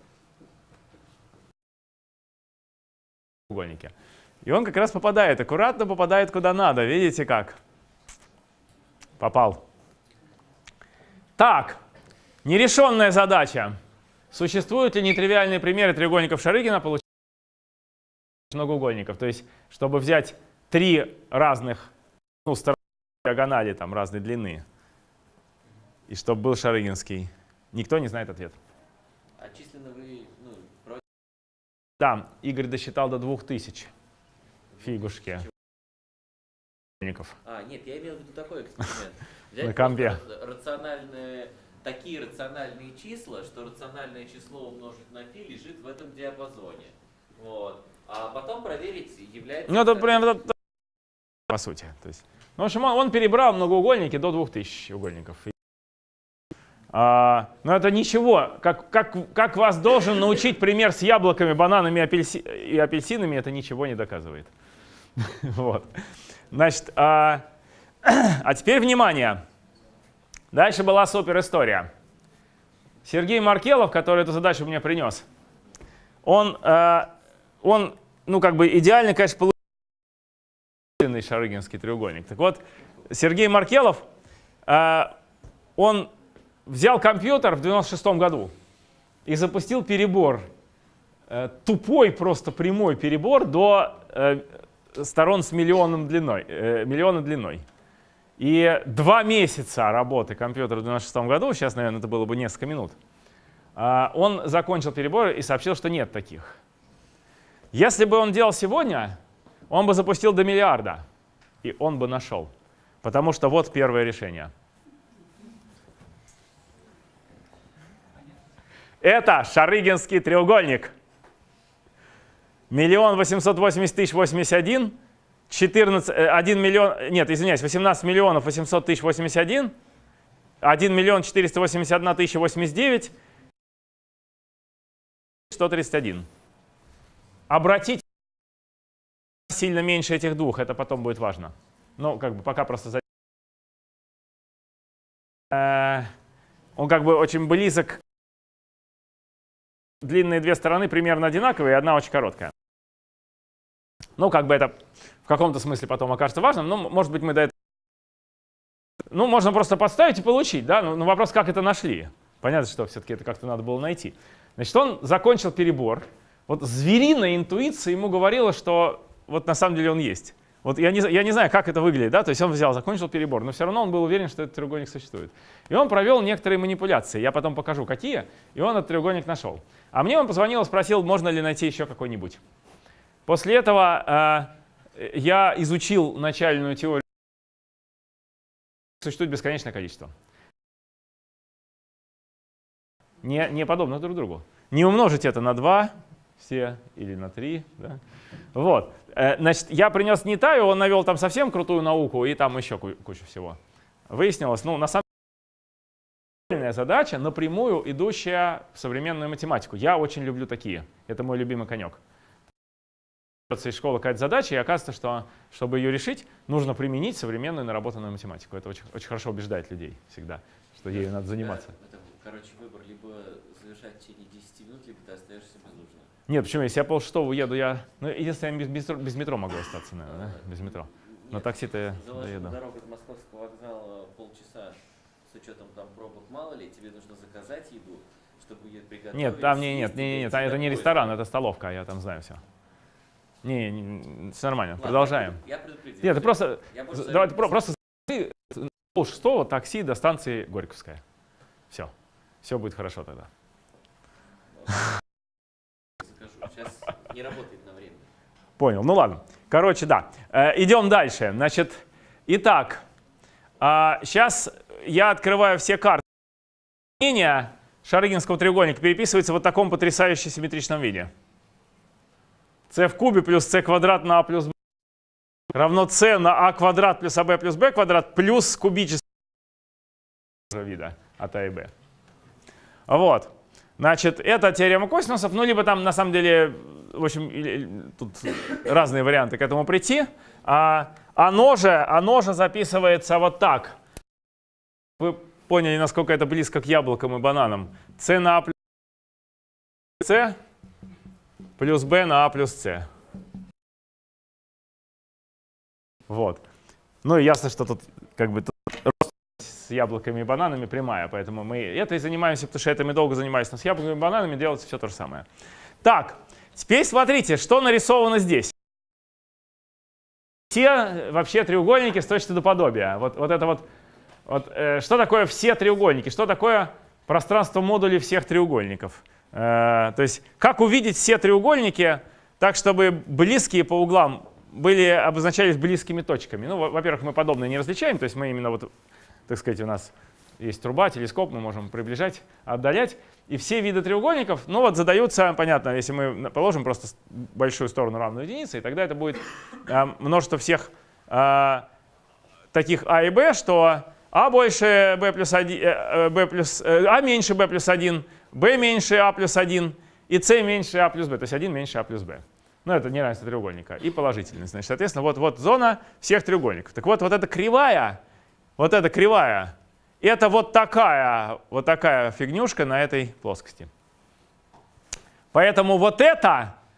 Угольники. И он как раз попадает, аккуратно попадает куда надо. Видите как? Попал. Так, нерешенная задача. Существуют ли нетривиальные примеры треугольников Шарыгина, получить многоугольников? То есть, чтобы взять три разных, ну, стороны диагонали там, разной длины, и чтобы был шарыгинский. Никто не знает ответ. А численно вы, ну, против? Да, Игорь досчитал до двух тысяч. Фигушки. А, нет, я имел в виду такой эксперимент. Взять На компе. рациональные, такие рациональные числа, что рациональное число умножить на π лежит в этом диапазоне. Вот. А потом проверить, является... Ну, это прям это, по сути. То есть, ну, в общем, он, он перебрал многоугольники до двух тысяч угольников. А, но это ничего. Как, как, как вас должен научить пример с яблоками, бананами апельси, и апельсинами, это ничего не доказывает. Вот. Значит, а, а теперь внимание. Дальше была супер история. Сергей Маркелов, который эту задачу мне принес, он а, он, ну, как бы идеально, конечно, полученный шарыгинский треугольник. Так вот, Сергей Маркелов, э, он взял компьютер в девяносто шестом году и запустил перебор, э, тупой просто прямой перебор до э, сторон с миллионом длиной, э, миллиона длиной. И два месяца работы компьютера в девяносто шестом году, сейчас, наверное, это было бы несколько минут, э, он закончил перебор и сообщил, что нет таких. Если бы он делал сегодня, он бы запустил до миллиарда, и он бы нашел. Потому что вот первое решение. Это шарыгинский треугольник. Миллион восемьсот восемьдесят тысяч восемьдесят один, четырнадцать, один миллион, нет, извиняюсь, восемнадцать миллионов восемьсот тысяч восемьдесят один, один миллион четыреста восемьдесят одна тысяча восемьдесят девять, сто тридцать один. Обратите сильно меньше этих двух, это потом будет важно. Ну, как бы пока просто... Он как бы очень близок. Длинные две стороны примерно одинаковые, и одна очень короткая. Ну, как бы это в каком-то смысле потом окажется важным, но, может быть, мы до этого... Ну, можно просто подставить и получить, да? Но вопрос, как это нашли. Понятно, что все-таки это как-то надо было найти. Значит, он закончил перебор. Вот звериная интуиция ему говорила, что вот на самом деле он есть. Вот я не, я не знаю, как это выглядит, да, то есть он взял, закончил перебор, но все равно он был уверен, что этот треугольник существует. И он провел некоторые манипуляции, я потом покажу, какие, и он этот треугольник нашел. А мне он позвонил и спросил, можно ли найти еще какой-нибудь. После этого э, я изучил начальную теорию. Существует бесконечное количество. Не, не подобных друг другу. Не умножить это на два все или на три. Да? Вот. Значит, я принес Нитаю, он навел там совсем крутую науку и там еще кучу всего. Выяснилось, ну, на самом деле, задача, напрямую идущая в современную математику. Я очень люблю такие. Это мой любимый конек. Из школы какая-то задача, и оказывается, что, чтобы ее решить, нужно применить современную наработанную математику. Это очень, очень хорошо убеждает людей всегда, что ею надо заниматься. Это, короче, выбор либо завершать в течение десяти минут, либо ты остаешься бездушным. Нет, почему? Если я полшестого уеду, я... Ну, единственное, я без, без, без метро могу остаться, наверное, да? Без метро. На такси-то я доеду. Дорога до Московского вокзала полчаса, с учетом там пробок, мало ли, тебе нужно заказать еду, чтобы ее приготовить. Нет, там не, нет, не, не, не, это не ресторан, это столовка, я там знаю все. Не, не все нормально, ладно, продолжаем. Я предупредил. Нет, ты просто... Давай, ты просто полшестого такси до станции Горьковская. Все. Все будет хорошо тогда. Сейчас не работает на время. Понял. Ну ладно. Короче, да. Э, идем дальше. Значит, итак, э, сейчас я открываю все карты. Мнение шарыгинского треугольника переписывается в вот таком потрясающе симметричном виде. c в кубе плюс c квадрат на a плюс b равно c на a квадрат плюс ab плюс b квадрат плюс кубический вида от a и b. Вот. Значит, это теорема косинусов, ну, либо там, на самом деле, в общем, тут разные варианты к этому прийти. А оно же, оно же записывается вот так. Вы поняли, насколько это близко к яблокам и бананам. c на a плюс c плюс b на a плюс c. Вот. Ну, и ясно, что тут как бы... с яблоками и бананами прямая, поэтому мы это и занимаемся, потому что это мы долго занимались, но с яблоками и бананами делается все то же самое. Так, теперь смотрите, что нарисовано здесь. Все вообще треугольники с точки до подобия. Вот, вот это вот, вот э, что такое все треугольники, что такое пространство модулей всех треугольников. Э, то есть, как увидеть все треугольники так, чтобы близкие по углам были, обозначались близкими точками. Ну, во-первых, мы подобное не различаем, то есть мы именно вот... Так сказать, у нас есть труба, телескоп, мы можем приближать, отдалять. И все виды треугольников, ну вот задаются, понятно, если мы положим просто большую сторону равную единице, и тогда это будет э, множество всех э, таких а и b, что а больше b плюс один, э, b плюс, э, а меньше b плюс один, b меньше a плюс один и c меньше a плюс b, то есть один меньше a плюс b. Ну это неравенство треугольника и положительность. Значит, соответственно, вот, вот зона всех треугольников. Так вот, вот эта кривая, Вот эта кривая, это вот такая, вот такая фигнюшка на этой плоскости. Поэтому вот это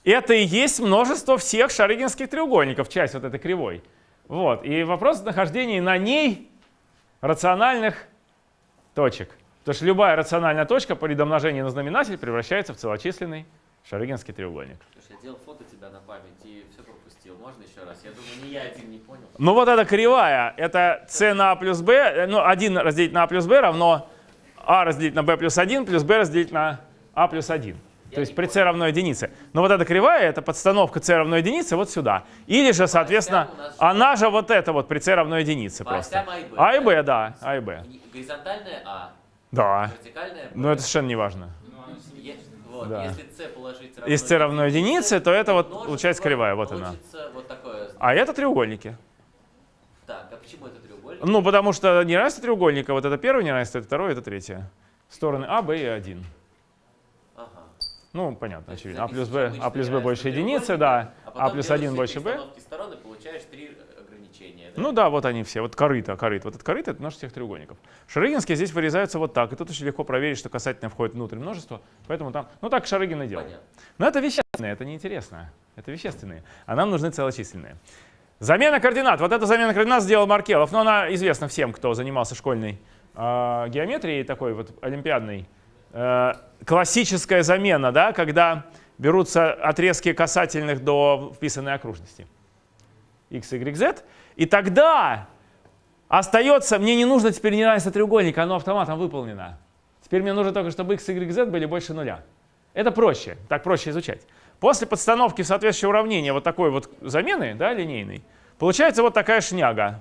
это и есть множество всех шарыгинских треугольников, часть вот этой кривой. Вот. И вопрос нахождения на ней рациональных точек. Потому что любая рациональная точка при домножении на знаменатель превращается в целочисленный шарыгинский треугольник. Слушай, я делал фото тебя на память и все пропустил. Можно еще раз? Я думаю, не я один не понял. Ну вот эта кривая, это c на a плюс b, ну один разделить на a плюс b равно a разделить на b плюс один плюс b разделить на a плюс один. То есть при c равно единице. Но вот эта кривая, это подстановка c равно единице вот сюда. Или же, соответственно, она же вот эта вот при c равно единице просто. А и b, да, а и b. Горизонтальная а. Да. Вертикальная b. Но это совершенно не важно. Вот, Да. если c положить равно Если c равно единице, то это вот получается кривая, вот она. Вот такое. А это треугольники. Так, а почему это треугольник? Ну, потому что неравенство треугольника, вот это первое неравенство, это второе, это третье. Стороны а, b и один. Ага. Ну, понятно, То есть очевидно. А плюс записываешь b, а обычное плюс b неравенство больше единицы, треугольника, да. А, А потом плюс делаешь один все больше три b. установки сторон и получаешь три ограничения. Да? Ну да, вот они все. Вот корыто, корыто. Вот это корыто — это множество всех треугольников. Шарыгинские здесь вырезаются вот так. И тут очень легко проверить, что касательное входит внутрь множества. Поэтому там, ну так Шарыгин и делал. Понятно. Но это вещественные, это неинтересно. Это вещественные. А нам нужны целочисленные. Замена координат. Вот эта замена координат сделал Маркелов. Но она известна всем, кто занимался школьной э, геометрией, такой вот олимпиадной. Э, классическая замена, да, когда берутся отрезки касательных до вписанной окружности. X, Y, Z. И тогда остается, мне не нужно теперь неравенство треугольника, оно автоматом выполнено. Теперь мне нужно только, чтобы X, Y, Z были больше нуля. Это проще, так проще изучать. После подстановки в соответствующее уравнение вот такой вот замены, да, линейной, получается вот такая шняга.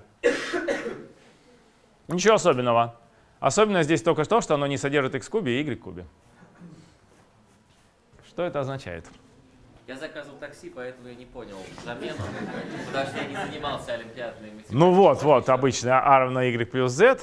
Ничего особенного. Особенно здесь только то, что оно не содержит x в кубе и y в кубе. Что это означает? Я заказывал такси, поэтому я не понял замену, потому что я не занимался олимпиадной математикой. Ну вот, вот, обычно a равно y плюс z.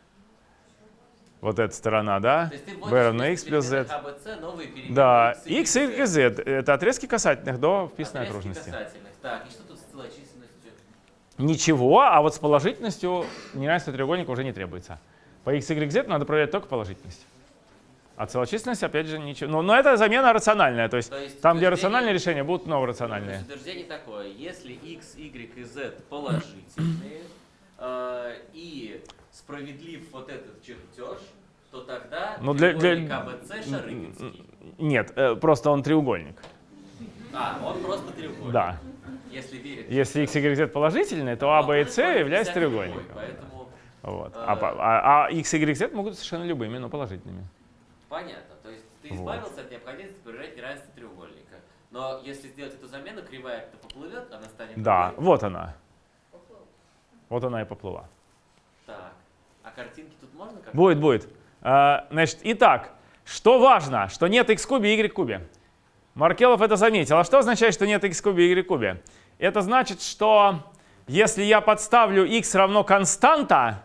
Вот эта сторона, да? b равно x плюс z. Да, x, y, z. Это отрезки касательных до вписанной окружности. Так, и что тут с целочисленностью? Ничего, а вот с положительностью неравенство треугольника уже не требуется. По x, y, z надо проверять только положительность. А целочисленность, опять же, ничего. Но, но это замена рациональная. То есть, то есть там, где рациональные решения, будут новорациональные. Утверждение такое. Если x, y и z положительные э, и справедлив вот этот чертеж, то тогда ну, для, треугольник для... а бэ цэ шарыгинский. Нет, просто он треугольник. А, он просто треугольник. Да. Если верить. Если x, y, z положительные, то а, b и c являются треугольником. Поэтому, вот. э, а, а, а x, y, z могут быть совершенно любыми, но положительными. Понятно. То есть ты избавился вот от необходимости проверять неравенство треугольника. Но если сделать эту замену, кривая как-то поплывет, она станет... Да, другой. вот она. Поплыла. Вот она и поплыла. Так. А картинки тут можно как-то? Будет, будет. А, значит, итак, что важно? Что нет x в кубе и y в кубе. Маркелов это заметил. А что означает, что нет x в кубе и y в кубе? Это значит, что если я подставлю x равно константа,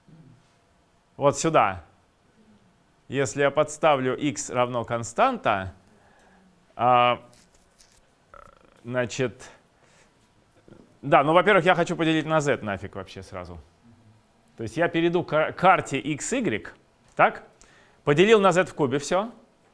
вот сюда, если я подставлю x равно константа, а, значит, да, ну, во-первых, я хочу поделить на z нафиг вообще сразу. То есть я перейду к карте x, y, так, поделил на z в кубе, все.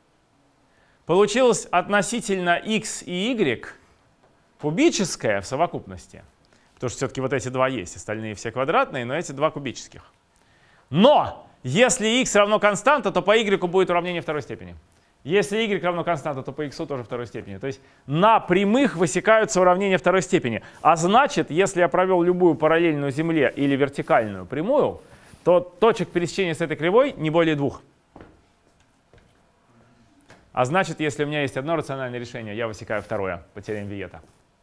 Получилось относительно x и y кубическое в совокупности. Потому что все-таки вот эти два есть, остальные все квадратные, но эти два кубических. Но! Если x равно константа, то по y будет уравнение второй степени. Если y равно константа, то по x тоже второй степени. То есть на прямых высекаются уравнения второй степени. А значит, если я провел любую параллельную Земле или вертикальную прямую, то точек пересечения с этой кривой не более двух. А значит, если у меня есть одно рациональное решение, я высекаю второе по теореме Виета.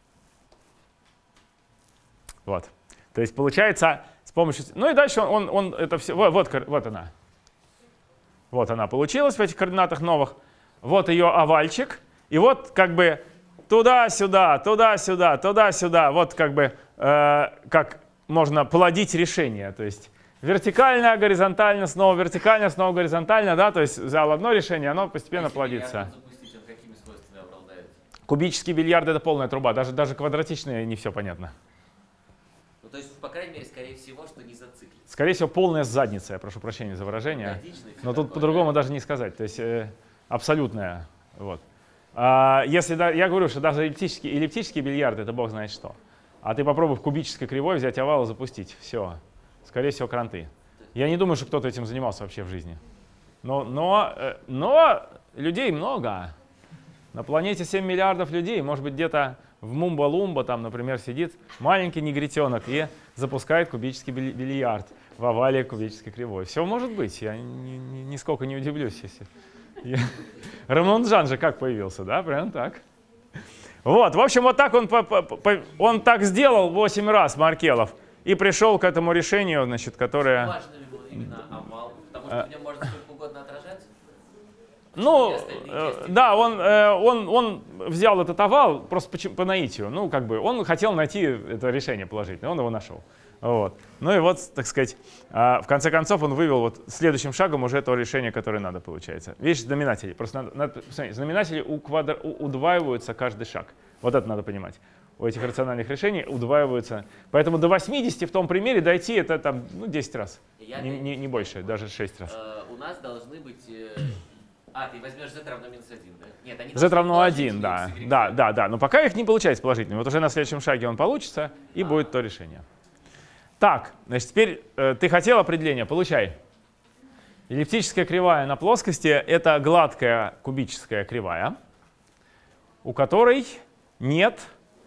Вот. То есть получается... С помощью... Ну и дальше он, он, он это все... Вот, вот, вот она. Вот она получилась в этих координатах новых. Вот ее овальчик. И вот как бы туда-сюда, туда-сюда, туда-сюда. Вот как бы э, как можно плодить решение. То есть вертикально, горизонтально, снова вертикально, снова горизонтально. Да? То есть взял одно решение, оно постепенно плодится. Запустить, он какими свойствами обладает? Кубический бильярд — это полная труба. Даже, даже квадратичные не все понятно. То есть, по крайней мере, скорее всего, что не зациклится. Скорее всего, полная задница, я прошу прощения за выражение. Но тут по-другому даже не сказать. То есть э, абсолютная. Вот. А, если, да, я говорю, что даже эллиптический, эллиптический бильярд — это бог знает что. А ты попробуй в кубической кривой взять овал и запустить. Все. Скорее всего, кранты. Я не думаю, что кто-то этим занимался вообще в жизни. Но, но, но людей много. На планете семь миллиардов людей. Может быть, где-то в Мумба-Лумба, там, например, сидит маленький негритенок и запускает кубический бильярд в овале кубической кривой. Все может быть. Я ни, ни, нисколько не удивлюсь, если... Я... Рамнунджан же как появился, да? Прям так. Вот, в общем, вот так он, по, по, по, он так сделал восемь раз, Маркелов, и пришел к этому решению, значит, которое... Важно ли было именно овал? Потому что в нем можно сколько угодно отражаться? Ну, э, да, он, э, он, он взял этот овал просто по, по наитию. Ну, как бы, он хотел найти это решение положительное, он его нашел. Вот. Ну и вот, так сказать, э, в конце концов он вывел вот следующим шагом уже то решение, которое надо, получается. Видишь, знаменатели. Просто надо, надо посмотреть, знаменатели у квадр, у, удваиваются каждый шаг. Вот это надо понимать. У этих рациональных решений удваиваются. Поэтому до восьмидесяти в том примере дойти это там, ну, десять раз. Не, не, не больше, даже шесть раз. Э, у нас должны быть... Э... А, ты возьмешь z равно минус один, да? Нет, они z равно один, да. Да, да, да. Но пока их не получается положительными. Вот уже на следующем шаге он получится, и а. будет то решение. Так, значит, теперь э, ты хотел определение, получай. Эллиптическая кривая на плоскости — это гладкая кубическая кривая, у которой нет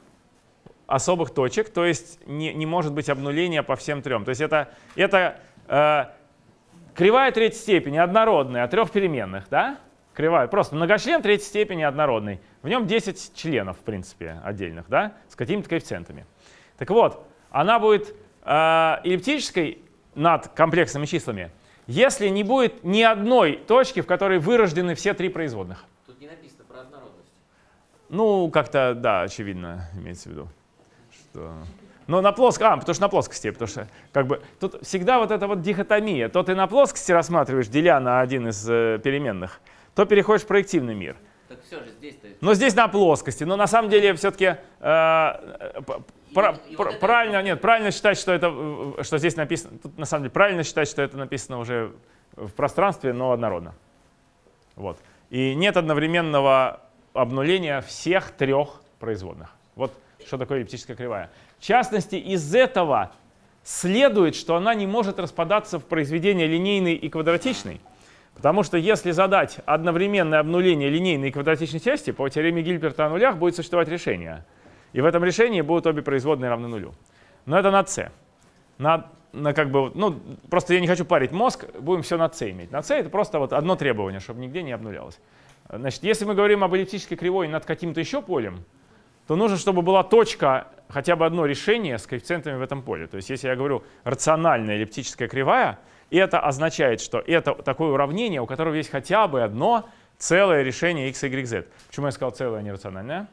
особых точек, то есть не, не может быть обнуления по всем трем. То есть это, это э, кривая третьей степени, однородная, от трех переменных, да? Кривая, просто многочлен третьей степени однородный. В нем десять членов, в принципе, отдельных, да? С какими-то коэффициентами. Так вот, она будет э, эллиптической над комплексными числами, если не будет ни одной точки, в которой вырождены все три производных. Тут не написано про однородность. Ну, как-то, да, очевидно, имеется в виду. Что... Но на плоскости, а, потому что на плоскости, потому что как бы тут всегда вот эта вот дихотомия. То ты на плоскости рассматриваешь, деля на один из э, переменных, то переходишь в проективный мир. Так все же здесь-то... Но здесь на плоскости. Но на самом деле все-таки э, пр пр вот правильно, нет, правильно считать, что это, что здесь написано. Тут на самом деле правильно считать, что это написано уже в пространстве, но однородно. Вот. И нет одновременного обнуления всех трех производных. Вот что такое эллиптическая кривая. В частности, из этого следует, что она не может распадаться в произведение линейной и квадратичной, потому что если задать одновременное обнуление линейной и квадратичной части, по теореме Гильберта о нулях будет существовать решение. И в этом решении будут обе производные равны нулю. Но это над c. На, на как бы, ну, просто я не хочу парить мозг, будем все над c иметь. Над c это просто вот одно требование, чтобы нигде не обнулялось. Значит, если мы говорим об эллиптической кривой над каким-то еще полем, то нужно, чтобы была точка, хотя бы одно решение с коэффициентами в этом поле. То есть если я говорю рациональная эллиптическая кривая, это означает, что это такое уравнение, у которого есть хотя бы одно целое решение x, y, z. Почему я сказал целое, а не рациональное?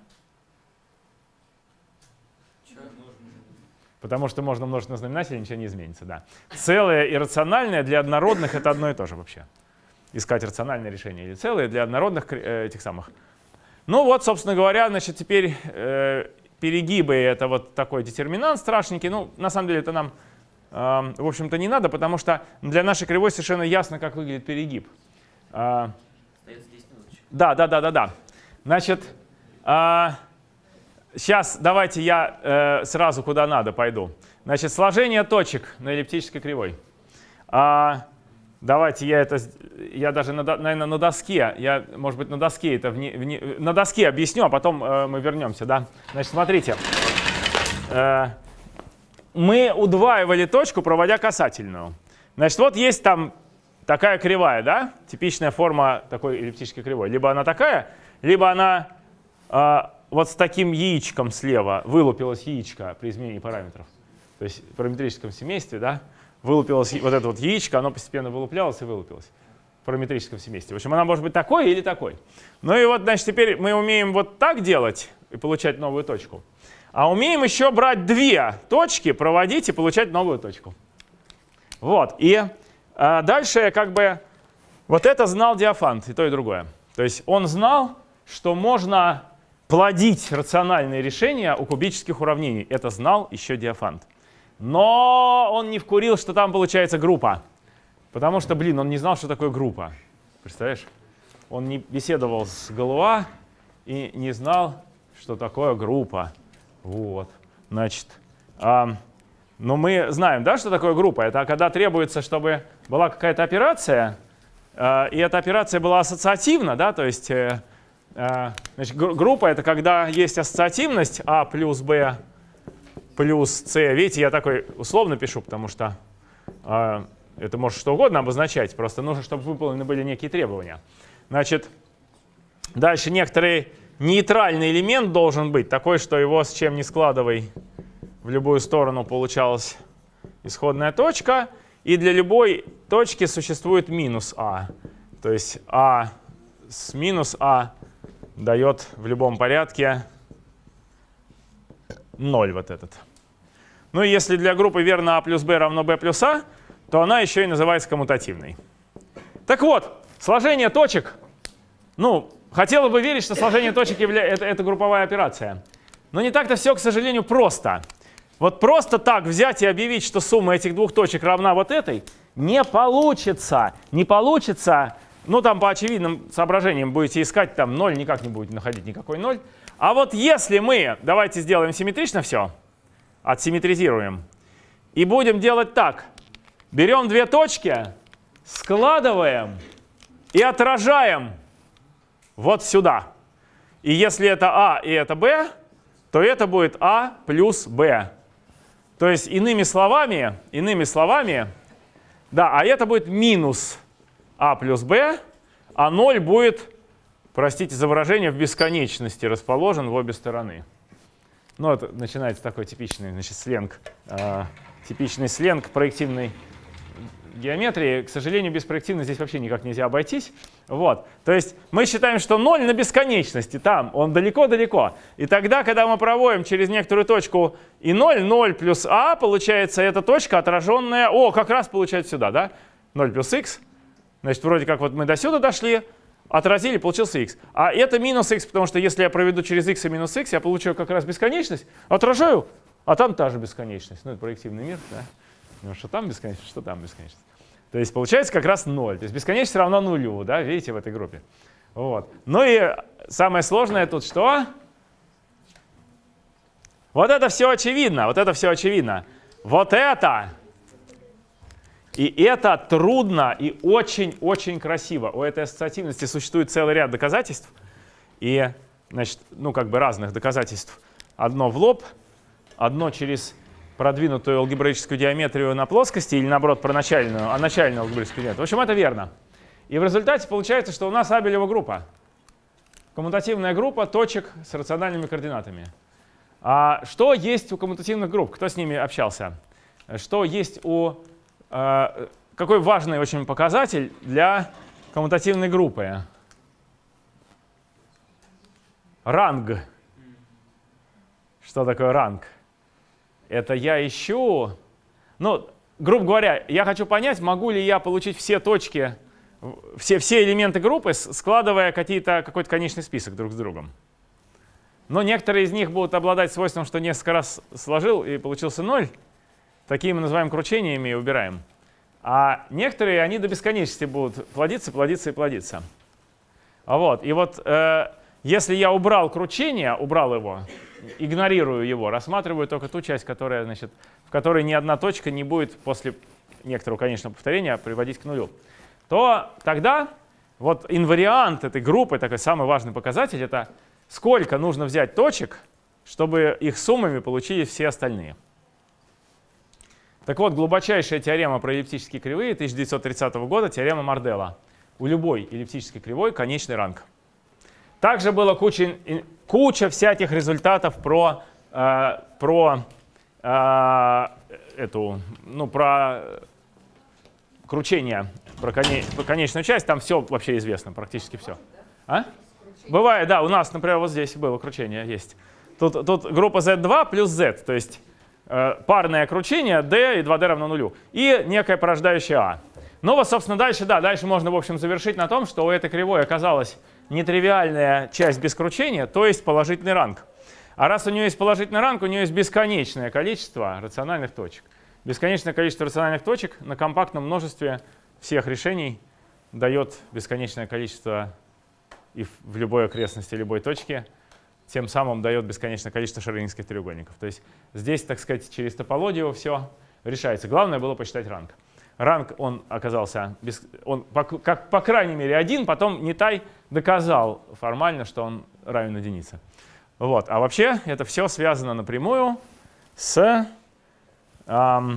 Потому что можно умножить на знаменатель, ничего не изменится. Да. Целое и рациональное для однородных — это одно и то же вообще. Искать рациональное решение или целое для однородных э, этих самых. Ну вот, собственно говоря, значит, теперь э, перегибы — это вот такой детерминант страшненький. Ну, на самом деле это нам, э, в общем-то, не надо, потому что для нашей кривой совершенно ясно, как выглядит перегиб. Э, да, да, да, да, да. Значит, э, сейчас давайте я э, сразу куда надо пойду. Значит, сложение точек на эллиптической кривой. Э, Давайте я это, я даже, на, наверное, на доске, я, может быть, на доске это, вне, вне, на доске объясню, а потом э, мы вернемся, да. Значит, смотрите, э, мы удваивали точку, проводя касательную. Значит, вот есть там такая кривая, да, типичная форма такой эллиптической кривой. Либо она такая, либо она э, вот с таким яичком слева, вылупилось яичко при изменении параметров, то есть в параметрическом семействе, да. Вылупилось вот это вот яичко, оно постепенно вылуплялось и вылупилось в параметрическом семействе. В общем, она может быть такой или такой. Ну и вот, значит, теперь мы умеем вот так делать и получать новую точку. А умеем еще брать две точки, проводить и получать новую точку. Вот. И а, дальше как бы вот это знал Диофант, и то, и другое. То есть он знал, что можно плодить рациональные решения у кубических уравнений. Это знал еще Диофант. Но он не вкурил, что там получается группа. Потому что, блин, он не знал, что такое группа. Представляешь? Он не беседовал с Галуа, и не знал, что такое группа. Вот, значит, а, но мы знаем, да, что такое группа? Это когда требуется, чтобы была какая-то операция, а, и эта операция была ассоциативна, да, то есть, а, значит, группа — это когда есть ассоциативность А плюс Б плюс С. Видите, я такой условно пишу, потому что а, это может что угодно обозначать, просто нужно, чтобы выполнены были некие требования. Значит, дальше некоторый нейтральный элемент должен быть, такой, что его с чем ни складывай, в любую сторону получалась исходная точка. И для любой точки существует минус А. То есть А с минус А дает в любом порядке ноль вот этот. Ну и если для группы верно А плюс Б равно Б плюс А, то она еще и называется коммутативной. Так вот, сложение точек. Ну, хотела бы верить, что сложение точек является, это, это групповая операция. Но не так-то все, к сожалению, просто. Вот просто так взять и объявить, что сумма этих двух точек равна вот этой, не получится. Не получится. Ну, там по очевидным соображениям будете искать, там ноль, никак не будете находить никакой ноль. А вот если мы, давайте сделаем симметрично все, отсимметризируем, и будем делать так. Берем две точки, складываем и отражаем вот сюда. И если это А и это Б, то это будет А плюс Б. То есть иными словами, иными словами, да, а это будет минус А плюс Б, а ноль будет, простите за выражение, в бесконечности расположен в обе стороны. Ну, это начинается такой типичный, значит, сленг, э, типичный сленг проективной геометрии. К сожалению, без проективной здесь вообще никак нельзя обойтись. Вот. То есть мы считаем, что ноль на бесконечности, там он далеко-далеко. И тогда, когда мы проводим через некоторую точку и ноль, ноль плюс А, получается эта точка отраженная, о, как раз получается сюда, да? ноль плюс х. Значит, вроде как вот мы до сюда дошли, отразили, получился х. А это минус х, потому что если я проведу через х и минус х, я получаю как раз бесконечность, отражаю, а там та же бесконечность. Ну, это проективный мир, да? Ну, что там бесконечность, что там бесконечность. То есть получается как раз ноль. То есть бесконечность равна нулю, да, видите, в этой группе. Вот. Ну и самое сложное тут что? Вот это все очевидно, вот это все очевидно. Вот это и это трудно и очень-очень красиво. У этой ассоциативности существует целый ряд доказательств. И, значит, ну как бы разных доказательств. Одно в лоб, одно через продвинутую алгебраическую геометрию на плоскости или, наоборот, про начальную, а начальную алгебраическую геометрию. В общем, это верно. И в результате получается, что у нас Абелева группа. Коммутативная группа точек с рациональными координатами. А что есть у коммутативных групп? Кто с ними общался? Что есть у... Э, какой важный очень показатель для коммутативной группы? Ранг. Что такое ранг? Это я ищу, ну, грубо говоря, я хочу понять, могу ли я получить все точки, все, все элементы группы, складывая какие-то, какой-то конечный список друг с другом. Но некоторые из них будут обладать свойством, что несколько раз сложил и получился ноль. Такие мы называем кручениями и убираем. А некоторые, они до бесконечности будут плодиться, плодиться и плодиться. А вот, и вот э, если я убрал кручение, убрал его, игнорирую его, рассматриваю только ту часть, которая, значит, в которой ни одна точка не будет после некоторого конечного повторения приводить к нулю, то тогда вот инвариант этой группы, такой самый важный показатель, это сколько нужно взять точек, чтобы их суммами получили все остальные. Так вот, глубочайшая теорема про эллиптические кривые тысяча девятьсот тридцатого года, теорема Марделла. У любой эллиптической кривой конечный ранг. Также было куча, куча всяких результатов про, э, про, э, эту, ну, про кручение, про, коне, про конечную часть. Там все вообще известно, практически все. А? Бывает, да, у нас, например, вот здесь было кручение, есть. Тут, тут группа зет два плюс Z, то есть э, парное кручение D и два D равно нулю. И некая порождающая А. Ну вот, собственно, дальше, да, дальше можно, в общем, завершить на том, что у этой кривой оказалась нетривиальная часть без кручения, то есть положительный ранг. А раз у нее есть положительный ранг, у нее есть бесконечное количество рациональных точек. Бесконечное количество рациональных точек на компактном множестве всех решений дает бесконечное количество и в любой окрестности любой точки, тем самым дает бесконечное количество шрёдингерских треугольников. То есть здесь, так сказать, через топологию все решается. Главное было посчитать ранг. Ранг, он оказался, без, он, по, как, по крайней мере, один, потом Нитай доказал формально, что он равен единице. Вот. А вообще это все связано напрямую с эм,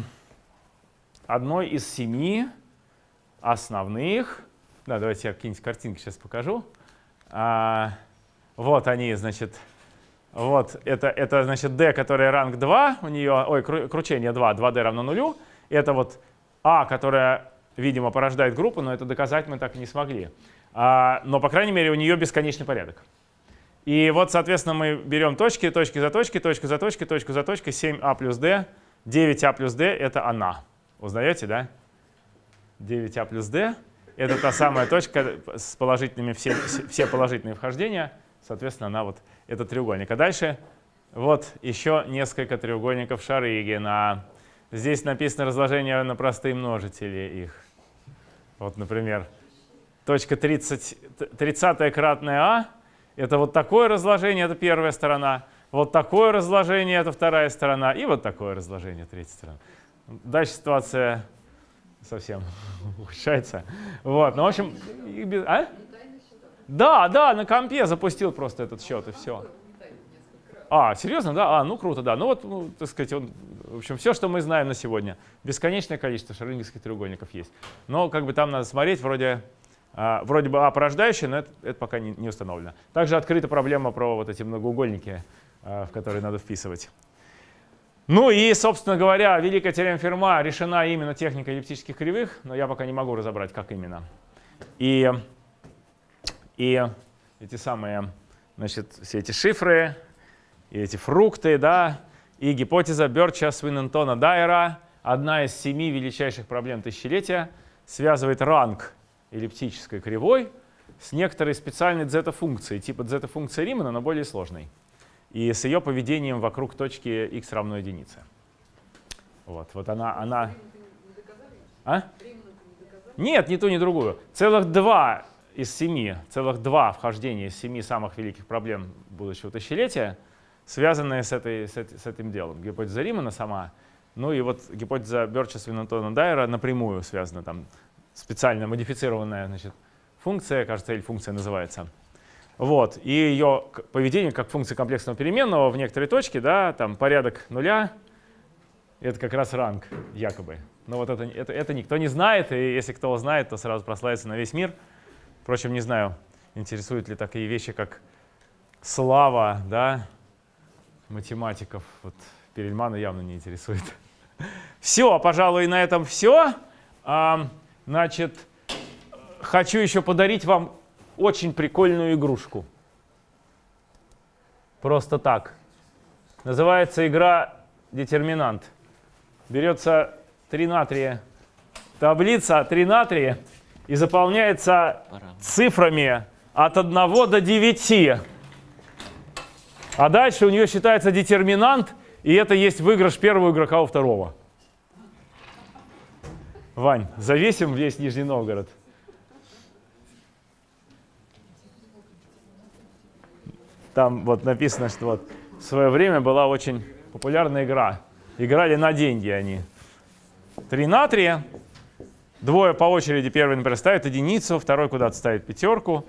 одной из семи основных. Да, давайте я какие-нибудь картинки сейчас покажу. А, вот они, значит, вот это, это значит D, которая ранг два, у нее, ой, кру, кручение два, два D равно нулю. Это вот А, которая, видимо, порождает группу, но это доказать мы так и не смогли. А, но, по крайней мере, у нее бесконечный порядок. И вот, соответственно, мы берем точки, точки за точки, точку за точкой, точку за точкой, семь А плюс D, девять А плюс D — это она. Узнаете, да? девять А плюс D — это та самая точка с положительными, все, все положительные вхождения, соответственно, она вот этот треугольник. А дальше вот еще несколько треугольников Шарыгина. Здесь написано разложение на простые множители их. Вот, например, точка тридцать, тридцатая кратная А — это вот такое разложение, это первая сторона. Вот такое разложение — это вторая сторона. И вот такое разложение — третья сторона. Дальше ситуация совсем ухудшается. Вот, ну, в общем, а? Да, да, на компе запустил просто этот счет, и все. А, серьезно, да? А, ну круто, да. Ну вот, ну, так сказать, он, в общем, все, что мы знаем на сегодня. Бесконечное количество шрёдингерских треугольников есть. Но как бы там надо смотреть, вроде, а, вроде бы А порождающий, но это, это пока не, не установлено. Также открыта проблема про вот эти многоугольники, а, в которые надо вписывать. Ну и, собственно говоря, великая теорема Ферма решена именно техникой эллиптических кривых, но я пока не могу разобрать, как именно. И, и эти самые, значит, все эти шифры, и эти фрукты, да, и гипотеза Бёрча, Свиннентона, Дайера, одна из семи величайших проблем тысячелетия, связывает ранг эллиптической кривой с некоторой специальной дзета-функцией, типа дзета-функции Римана, но более сложной, и с ее поведением вокруг точки x равно единице. Вот, вот она... она... А? Нет, ни ту, ни другую. Целых два из семи, целых два вхождения из семи самых великих проблем будущего тысячелетия, связанные с, этой, с, этой, с этим делом. Гипотеза Римана сама, ну и вот гипотеза Бёрча, Свиннентона, Дайера напрямую связана, там специально модифицированная, значит, функция, кажется, L-функция называется. Вот, и ее поведение как функция комплексного переменного в некоторой точке, да, там порядок нуля, это как раз ранг, якобы. Но вот это, это, это никто не знает, и если кто знает, то сразу прославится на весь мир. Впрочем, не знаю, интересуют ли такие вещи, как слава, да, математиков. Вот Перельмана явно не интересует. Все, пожалуй, на этом все. А, значит, хочу еще подарить вам очень прикольную игрушку. Просто так. Называется игра «Детерминант». Берется три натрия, таблица три натрия и заполняется цифрами от одного до девяти. А дальше у нее считается детерминант, и это есть выигрыш первого игрока у второго. Вань, завесим весь Нижний Новгород. Там вот написано, что вот в свое время была очень популярная игра. Играли на деньги они. Три натрия. Двое по очереди. Первый, например, ставит единицу, второй куда-то ставит пятерку.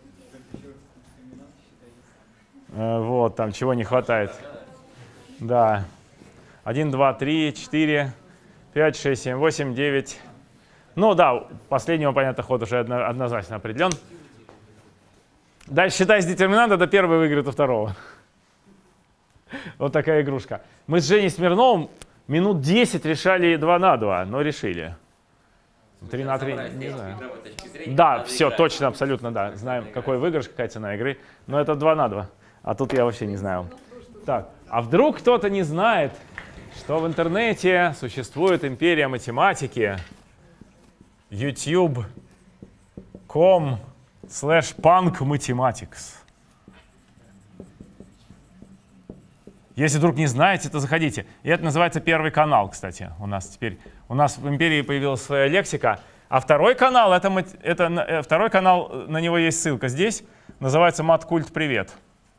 Вот, там чего не хватает. Да. Один, два, три, четыре, пять, шесть, семь, восемь, девять. Ну да, последнего, понятно, ход уже однозначно определен. Дальше считай с детерминанта, это первый выиграет у второго. Вот такая игрушка. Мы с Женей Смирновым минут десять решали два на два, но решили. три на три, не знаю. Да, все, точно, абсолютно, да. Знаем, какой выигрыш, какая цена игры. Но это два на два. А тут я вообще не знаю. Так, а вдруг кто-то не знает, что в интернете существует империя математики. ютуб точка ком слэш панк математикс. Если вдруг не знаете, то заходите. И это называется Первый канал, кстати. У нас теперь у нас в империи появилась своя лексика. А второй канал, это, это, второй канал, на него есть ссылка здесь, называется Маткульт Привет.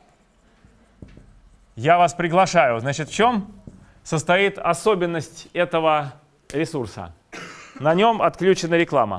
Я вас приглашаю. Значит, в чем состоит особенность этого ресурса? На нем отключена реклама.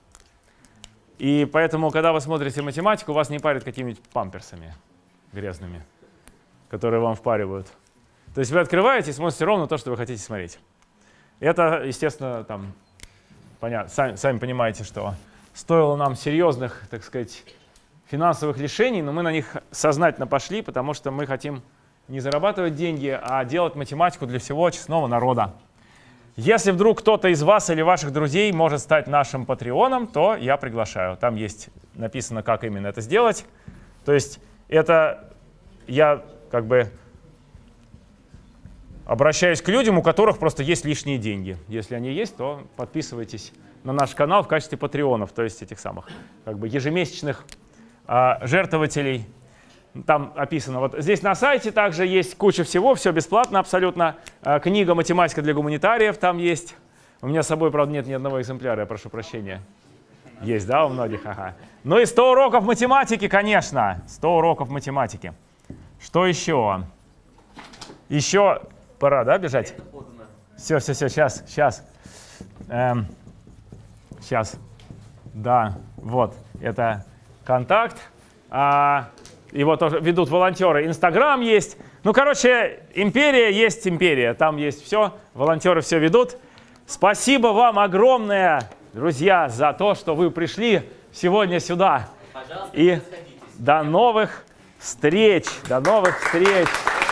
И поэтому, когда вы смотрите математику, вас не парят какими-нибудь памперсами грязными, которые вам впаривают. То есть вы открываете и смотрите ровно то, что вы хотите смотреть. Это, естественно, там, понятно, сами, сами понимаете, что стоило нам серьезных, так сказать, финансовых решений, но мы на них сознательно пошли, потому что мы хотим не зарабатывать деньги, а делать математику для всего честного народа. Если вдруг кто-то из вас или ваших друзей может стать нашим патреоном, то я приглашаю. Там есть написано, как именно это сделать. То есть это я как бы обращаюсь к людям, у которых просто есть лишние деньги. Если они есть, то подписывайтесь на наш канал в качестве патреонов, то есть этих самых как бы ежемесячных а, жертвователей. Там описано. Вот здесь на сайте также есть куча всего, все бесплатно абсолютно. А, книга «Математика для гуманитариев» там есть. У меня с собой, правда, нет ни одного экземпляра, я прошу прощения. Есть, да, у многих? Ага. Ну и сто уроков математики, конечно. сто уроков математики. Что еще? Еще пора, да, бежать? Все, все, все, сейчас, сейчас. Эм, сейчас. Да, вот, это контакт. А, его тоже ведут волонтеры. Инстаграм есть. Ну, короче, империя есть империя. Там есть все. Волонтеры все ведут. Спасибо вам огромное, друзья, за то, что вы пришли сегодня сюда. Пожалуйста, и не до новых встреч. До новых встреч.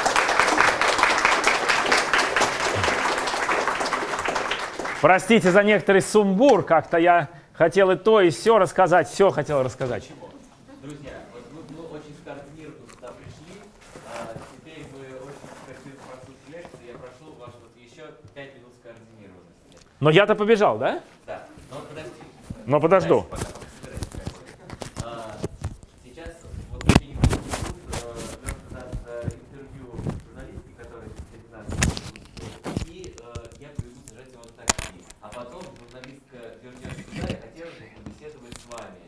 Простите за некоторый сумбур. Как-то я хотел и то, и все рассказать. Все хотел рассказать. Друзья, вот мы, мы очень скоординированно сюда пришли. А, теперь вы очень красиво прослушали лекцию. Я прошу вас вот еще пять минут скоординированности. Но я-то побежал, да? Да, но подожди. Но подожду. Пока, пока, собирайтесь. А, сейчас вот в течение двух минут Леша даст интервью журналистке, которая здесь нас присутствует, и э, я приведу сажать его в такси. А потом журналистка вернется сюда, и хотела бы побеседовать с вами.